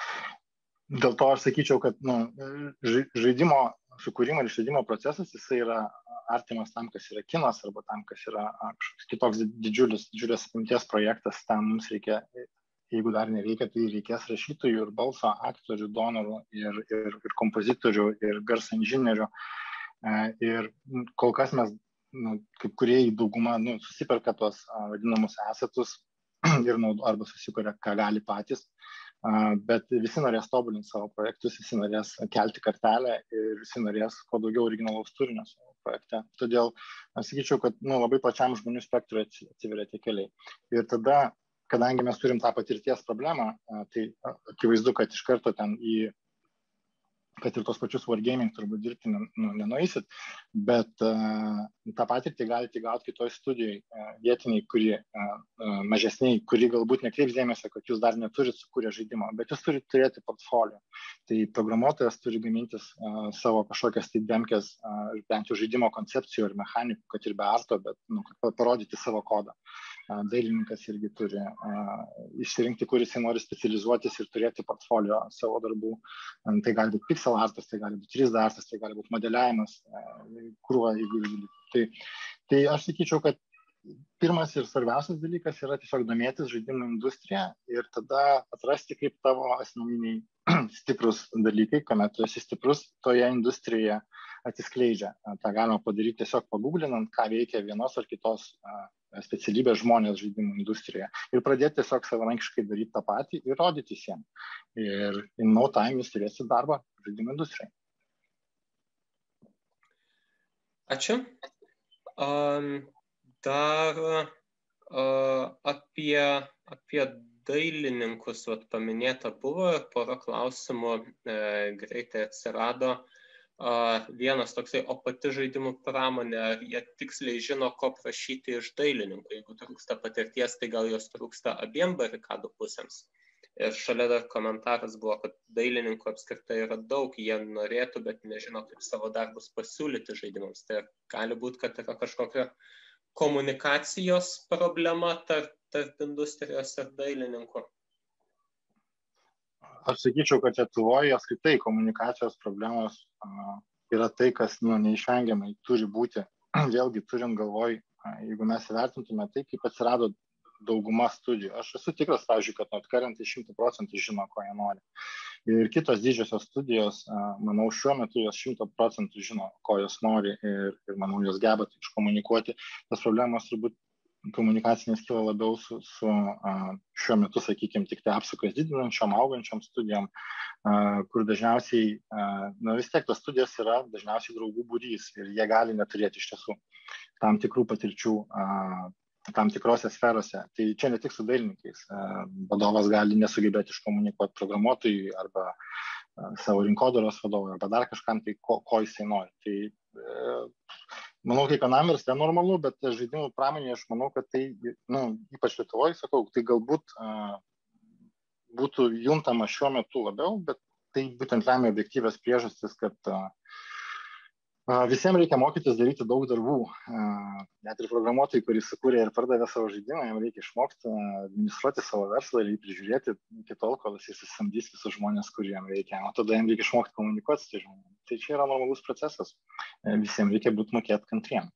dėl to aš sakyčiau, kad nu, žaidimo sukūrimo ir išleidimo procesas jisai yra artimas tam, kas yra kinas, arba tam, kas yra kažkoks kitoks didžiulis, didžiulės apimties projektas. Tam mums reikia, jeigu dar nereikia, tai reikės rašytojų ir balso aktorių, donorų ir, ir, ir kompozitorių ir garso inžinierių. Ir kol kas mes, nu, kaip kūrėjai, dauguma nu, susiperka tuos vadinamus asetus ir naudo, arba susikuria, ką gali patys. Bet visi norės tobulinti savo projektus, visi norės kelti kartelę ir visi norės kuo daugiau originalaus turinio savo projekte. Todėl aš sakyčiau, kad nu, labai plačiam žmonių spektrui atsiveria tie keliai. Ir tada, kadangi mes turim tą patirties problemą, tai akivaizdu, kad iš karto ten į kad ir tos pačius wargaming turbūt dirbti nu, nenueisit, bet uh, tą patirtį galite gauti kitoj studijai, uh, vietiniai, kuri uh, uh, mažesniai, kuri galbūt nekreips dėmesio, kad jūs dar neturit sukūrę žaidimą, bet jūs turite turėti portfolio. Tai programuotojas turi gamintis uh, savo kažkokias tai demkės, uh, bent jau žaidimo koncepcijų ir mechanikų, kad ir be arto, bet nu, kad parodyti savo kodą. Uh, dailininkas irgi turi uh, išsirinkti, kuris jis nori specializuotis ir turėti portfolio savo darbų. Um, tai gali būti pixel artas, tai gali būti trys D artas, tai gali būti modeliavimas, krūva įvairių dalykų. Tai, tai aš sakyčiau, kad pirmas ir svarbiausias dalykas yra tiesiog domėtis žaidimų industriją ir tada atrasti, kaip tavo asmeniniai stiprus dalykai, kuomet tu esi stiprus, toje industrijoje atsiskleidžia. Ta galima padaryti tiesiog paguglinant, ką veikia vienos ar kitos specialybės žmonės žaidimų industrijoje. Ir pradėti tiesiog savarankiškai daryti tą patį ir rodyti visiems. Ir in no time jūs turėsit darbą žaidimų industrijai. Ačiū. Um, dar uh, apie, apie dailininkus vat, paminėta buvo ir pora klausimų e, greitai atsirado. Uh, vienas toksai, o pati žaidimų pramonė, ar jie tiksliai žino, ko prašyti iš dailininkų. Jeigu trūksta patirties, tai gal jos trūksta abiem barikadų pusėms. Ir šalia dar komentaras buvo, kad dailininkų apskritai yra daug, jie norėtų, bet nežino, kaip savo darbus pasiūlyti žaidimams. Tai gali būti, kad yra kažkokia komunikacijos problema tarp, tarp industrijos ir dailininkų. Aš sakyčiau, kad Lietuvoje apskritai komunikacijos problemos uh, yra tai, kas nu, neišvengiamai turi būti. Vėlgi turint galvoj, uh, jeigu mes įvertintume tai, kaip atsirado dauguma studijų. Aš esu tikras, pavyzdžiui, kad Notcurrent šimtų procentų žino, ko jie nori. Ir kitos didžiosios studijos, uh, manau, šiuo metu jos šimtų procentų žino, ko jos nori ir, ir manau, jos geba tai iškomunikuoti. Tas problemas turbūt komunikacinės kyla labiau su, su uh, šiuo metu, sakykime, tik tai apsukas didinančiom, augančiom studijom, uh, kur dažniausiai, uh, na vis tiek tos studijos yra dažniausiai draugų būrys ir jie gali neturėti iš tiesų tam tikrų patirčių uh, tam tikrose sferose. Tai čia ne tik su dailininkais. Uh, vadovas gali nesugebėti iškomunikuoti programuotojui arba uh, savo rinkodaros vadovui arba dar kažkam, tai ko, ko jisai nori. Tai uh, manau, kiekvienam ir tai normalu, bet žaidimų pramonėje aš manau, kad tai, nu, ypač Lietuvoje, sakau, tai galbūt uh, būtų juntama šiuo metu labiau, bet tai būtent lemia objektyvios priežastis, kad uh, visiems reikia mokytis daryti daug darbų. Uh, net ir programuotojai, kuris sukūrė ir pardavė savo žaidimą, jam reikia išmokti uh, administruoti savo verslą ir jį prižiūrėti iki tol, kol jis susamdys visus žmonės, kurį jam reikia. O tada jam reikia išmokti komunikuoti su tai žmonėmis. Tai čia yra normalus procesas. Visiems reikia būti mokėti kantriem.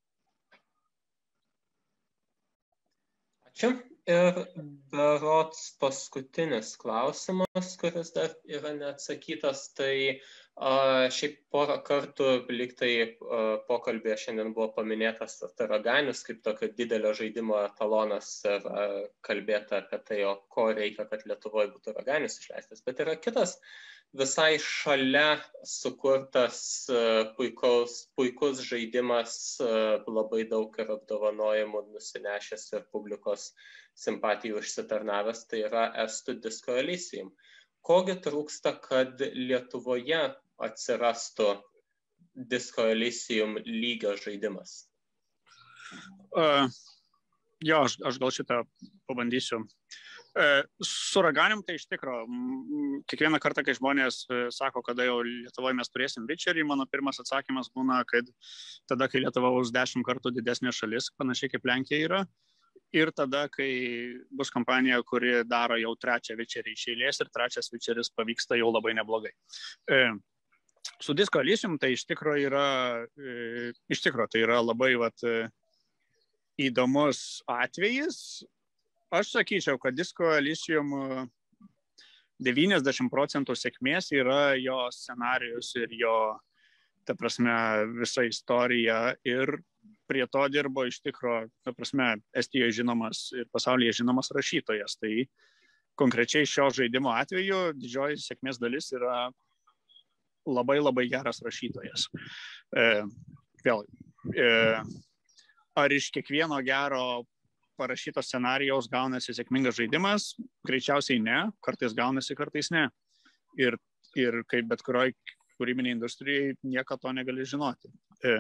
Ačiū. Ir berods paskutinis klausimas, kuris dar yra neatsakytas, tai a, šiaip porą kartų lyg tai a, pokalbėje šiandien buvo paminėtas Taraganis kaip tokio didelio žaidimo etalonas ir a, kalbėta apie tai, o ko reikia, kad Lietuvoje būtų Taraganis išleistas. Bet yra kitas visai šalia sukurtas puikus, puikus žaidimas, labai daug ir apdovanojimų nusinešęs ir publikos simpatijų užsitarnavęs, tai yra estų Disco Elysium. Kogi trūksta, kad Lietuvoje atsirastų Disco Elysium lygio žaidimas? Uh, jo, aš, aš gal šitą pabandysiu. Su Raganium tai iš tikro, kiekvieną kartą, kai žmonės sako, kada jau Lietuvoje mes turėsim Witcherį, mano pirmas atsakymas būna, kad tada, kai Lietuva už dešimt kartų didesnė šalis, panašiai kaip Lenkija yra, ir tada, kai bus kompanija, kuri daro jau trečią Witcherį iš eilės ir trečias Witcheris pavyksta jau labai neblogai. Su Disco Elysium tai iš tikro yra, iš tikro tai yra labai vat, įdomus atvejis. Aš sakyčiau, kad Disco Elysium devyniasdešimt procentų sėkmės yra jo scenarijus ir jo, ta prasme, visa istorija. Ir prie to dirbo iš tikro, ta prasme, Estijoje žinomas ir pasaulyje žinomas rašytojas. Tai konkrečiai šio žaidimo atveju didžioji sėkmės dalis yra labai labai geras rašytojas. E, vėl, e, ar iš kiekvieno gero parašyto scenarijaus gaunasi sėkmingas žaidimas? Greičiausiai ne, kartais gaunasi, kartais ne. Ir, ir kaip bet kurioj kūrybiniai industrijai nieko to negali žinoti. E,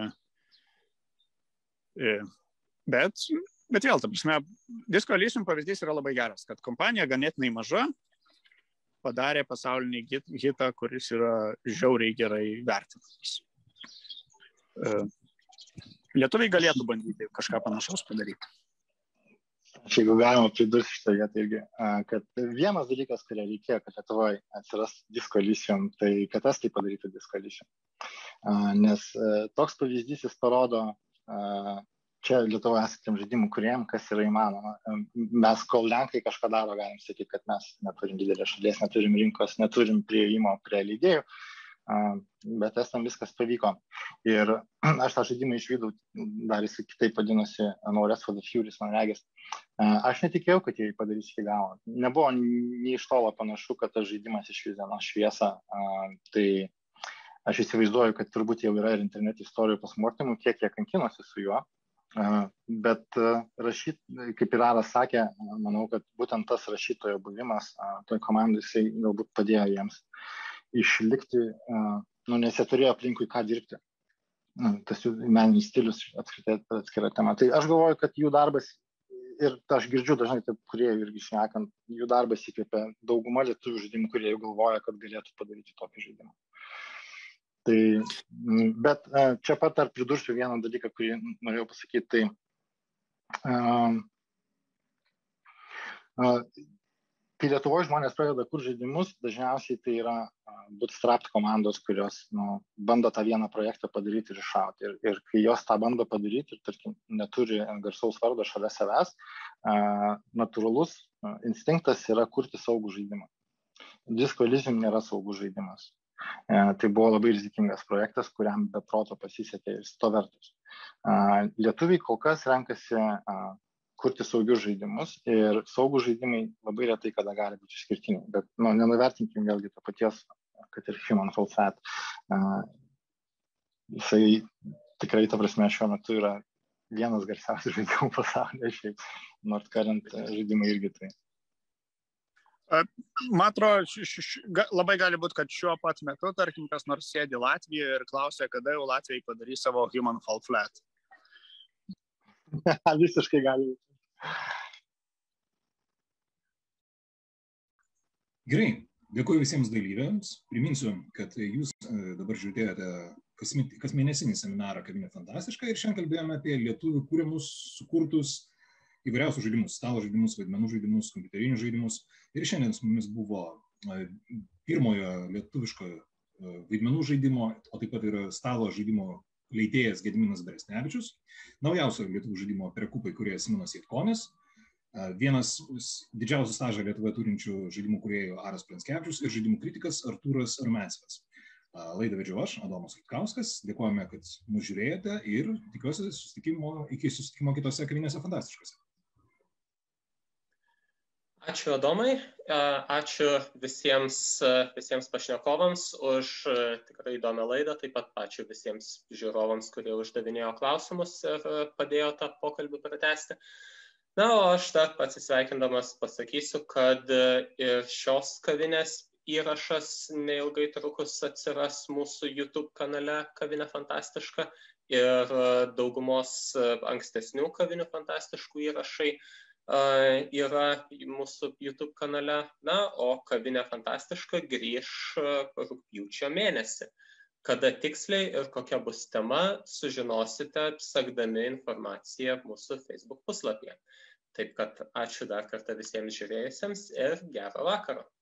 e, bet, bet vėl, ta prasme, Disco Elysium pavyzdys yra labai geras, kad kompanija ganėtinai maža padarė pasaulinį hitą, kuris yra žiauriai gerai vertinamas. E, lietuviai galėtų bandyti kažką panašaus padaryti. Aš jeigu galima pridurti šitą vietą irgi, kad vienas dalykas, kurio reikėjo, kad Lietuvoje atsiras Disco Elysium, tai kad estai padarytų Disco Elysium. Nes toks pavyzdys jis parodo čia Lietuvoje esantiem žaidimų kūrėjam, kas yra įmanoma. Mes, kol Lenkai kažką daro, galim sakyti, kad mes neturim didelės šalies, neturim rinkos, neturim prieimo prie leidėjų, bet estam viskas pavyko. Ir aš tą žaidimą išvydau, dar jis kitaip vadinosi No Rest for the Furious, man regis. Aš netikėjau, kad jie padarys iki galo. Nebuvo nei iš tolo panašu, kad tas žaidimas išvys dienos šviesą. Tai aš įsivaizduoju, kad turbūt jau yra ir internet istorijų pasmortimų, kiek jie kankinosi su juo. Bet rašyt, kaip ir Aras sakė, manau, kad būtent tas rašytojo buvimas toj komandai, jisai galbūt padėjo jiems išlikti, nu, nes jie turėjo aplinkui ką dirbti. Tas jų meninis stilius atskira tema. Tai aš galvoju, kad jų darbas, ir aš girdžiu dažnai taip kūrėjų irgi šnekant, jų darbas įkvėpė dauguma lietuvių žaidimų, kurie jau galvoja, kad galėtų padaryti tokį žaidimą. Tai, bet čia pat dar pridursiu vieną dalyką, kurį norėjau pasakyti, tai uh, uh, kai Lietuvoje žmonės pradeda kur žaidimus, dažniausiai tai yra bootstrap komandos, kurios nu, bando tą vieną projektą padaryti ir iššauti. Ir, ir kai jos tą bando padaryti ir, tarkim, neturi garsaus vardo šalia savęs, uh, natūralus uh, instinktas yra kurti saugų žaidimą. Disco Elysium nėra saugus žaidimas. Uh, tai buvo labai rizikingas projektas, kuriam be proto pasisekė ir to vertus. Uh, lietuviai kol kas renkasi uh, kurti saugius žaidimus ir saugų žaidimai labai retai kada gali būti išskirtiniai, bet nu, nenuvertinkim vėlgi to paties, kad ir Human Fall Flat. Uh, jisai tikrai, ta prasme, šiuo metu yra vienas garsiausių žaidimų pasaulyje, šiaip North Current žaidimai irgi tai. Man atrodo, labai gali būti, kad šiuo pat metu, tarkim, kas nors sėdi Latvijoje ir klausia, kada jau Latvijai padarys savo Human Fall Flat. Visiškai gali būti. Gerai, dėkuoju visiems dalyviams. Priminsiu, kad jūs dabar žiūrėjote kas mėnesinį seminarą Kavinė Fantastiška ir šiandien kalbėjome apie lietuvių kūrimus, sukurtus įvairiausius žaidimus, stalo žaidimus, vaidmenų žaidimus, kompiuterinius žaidimus. Ir šiandien su mumis buvo pirmojo lietuviško vaidmenų žaidimo, o taip pat ir stalo žaidimo leidėjas Gediminas Beresnevičius, naujausio lietuvių žaidimo Perekupai kūrėjas Simonas Jaitkonis, vienas didžiausių stažą Lietuvoje turinčių žaidimų kūrėjų Aras Pranskevičius ir žaidimų kritikas Artūras Armenskas. Laidą vedžiau aš, Adomas Vitkauskas. Dėkojame, kad mus žiūrėjote ir tikiuosi susitikimo, iki susitikimo kitose Kavinėse Fantastiškose. Ačiū Adomai, ačiū visiems, visiems pašnekovams už tikrai įdomią laidą, taip pat ačiū visiems žiūrovams, kurie uždavinėjo klausimus ir padėjo tą pokalbį pratęsti. Na, o aš dar atsisveikindamas pasakysiu, kad ir šios kavinės įrašas neilgai trukus atsiras mūsų YouTube kanale Kavinė Fantastiška ir daugumos ankstesnių Kavinių Fantastiškų įrašai yra mūsų YouTube kanale, na, o Kavinė Fantastiška grįš rugpjūčio mėnesį. Kada tiksliai ir kokia bus tema, sužinosite sekdami informaciją mūsų Facebook puslapyje. Taip kad ačiū dar kartą visiems žiūrėjusiems ir gero vakaro.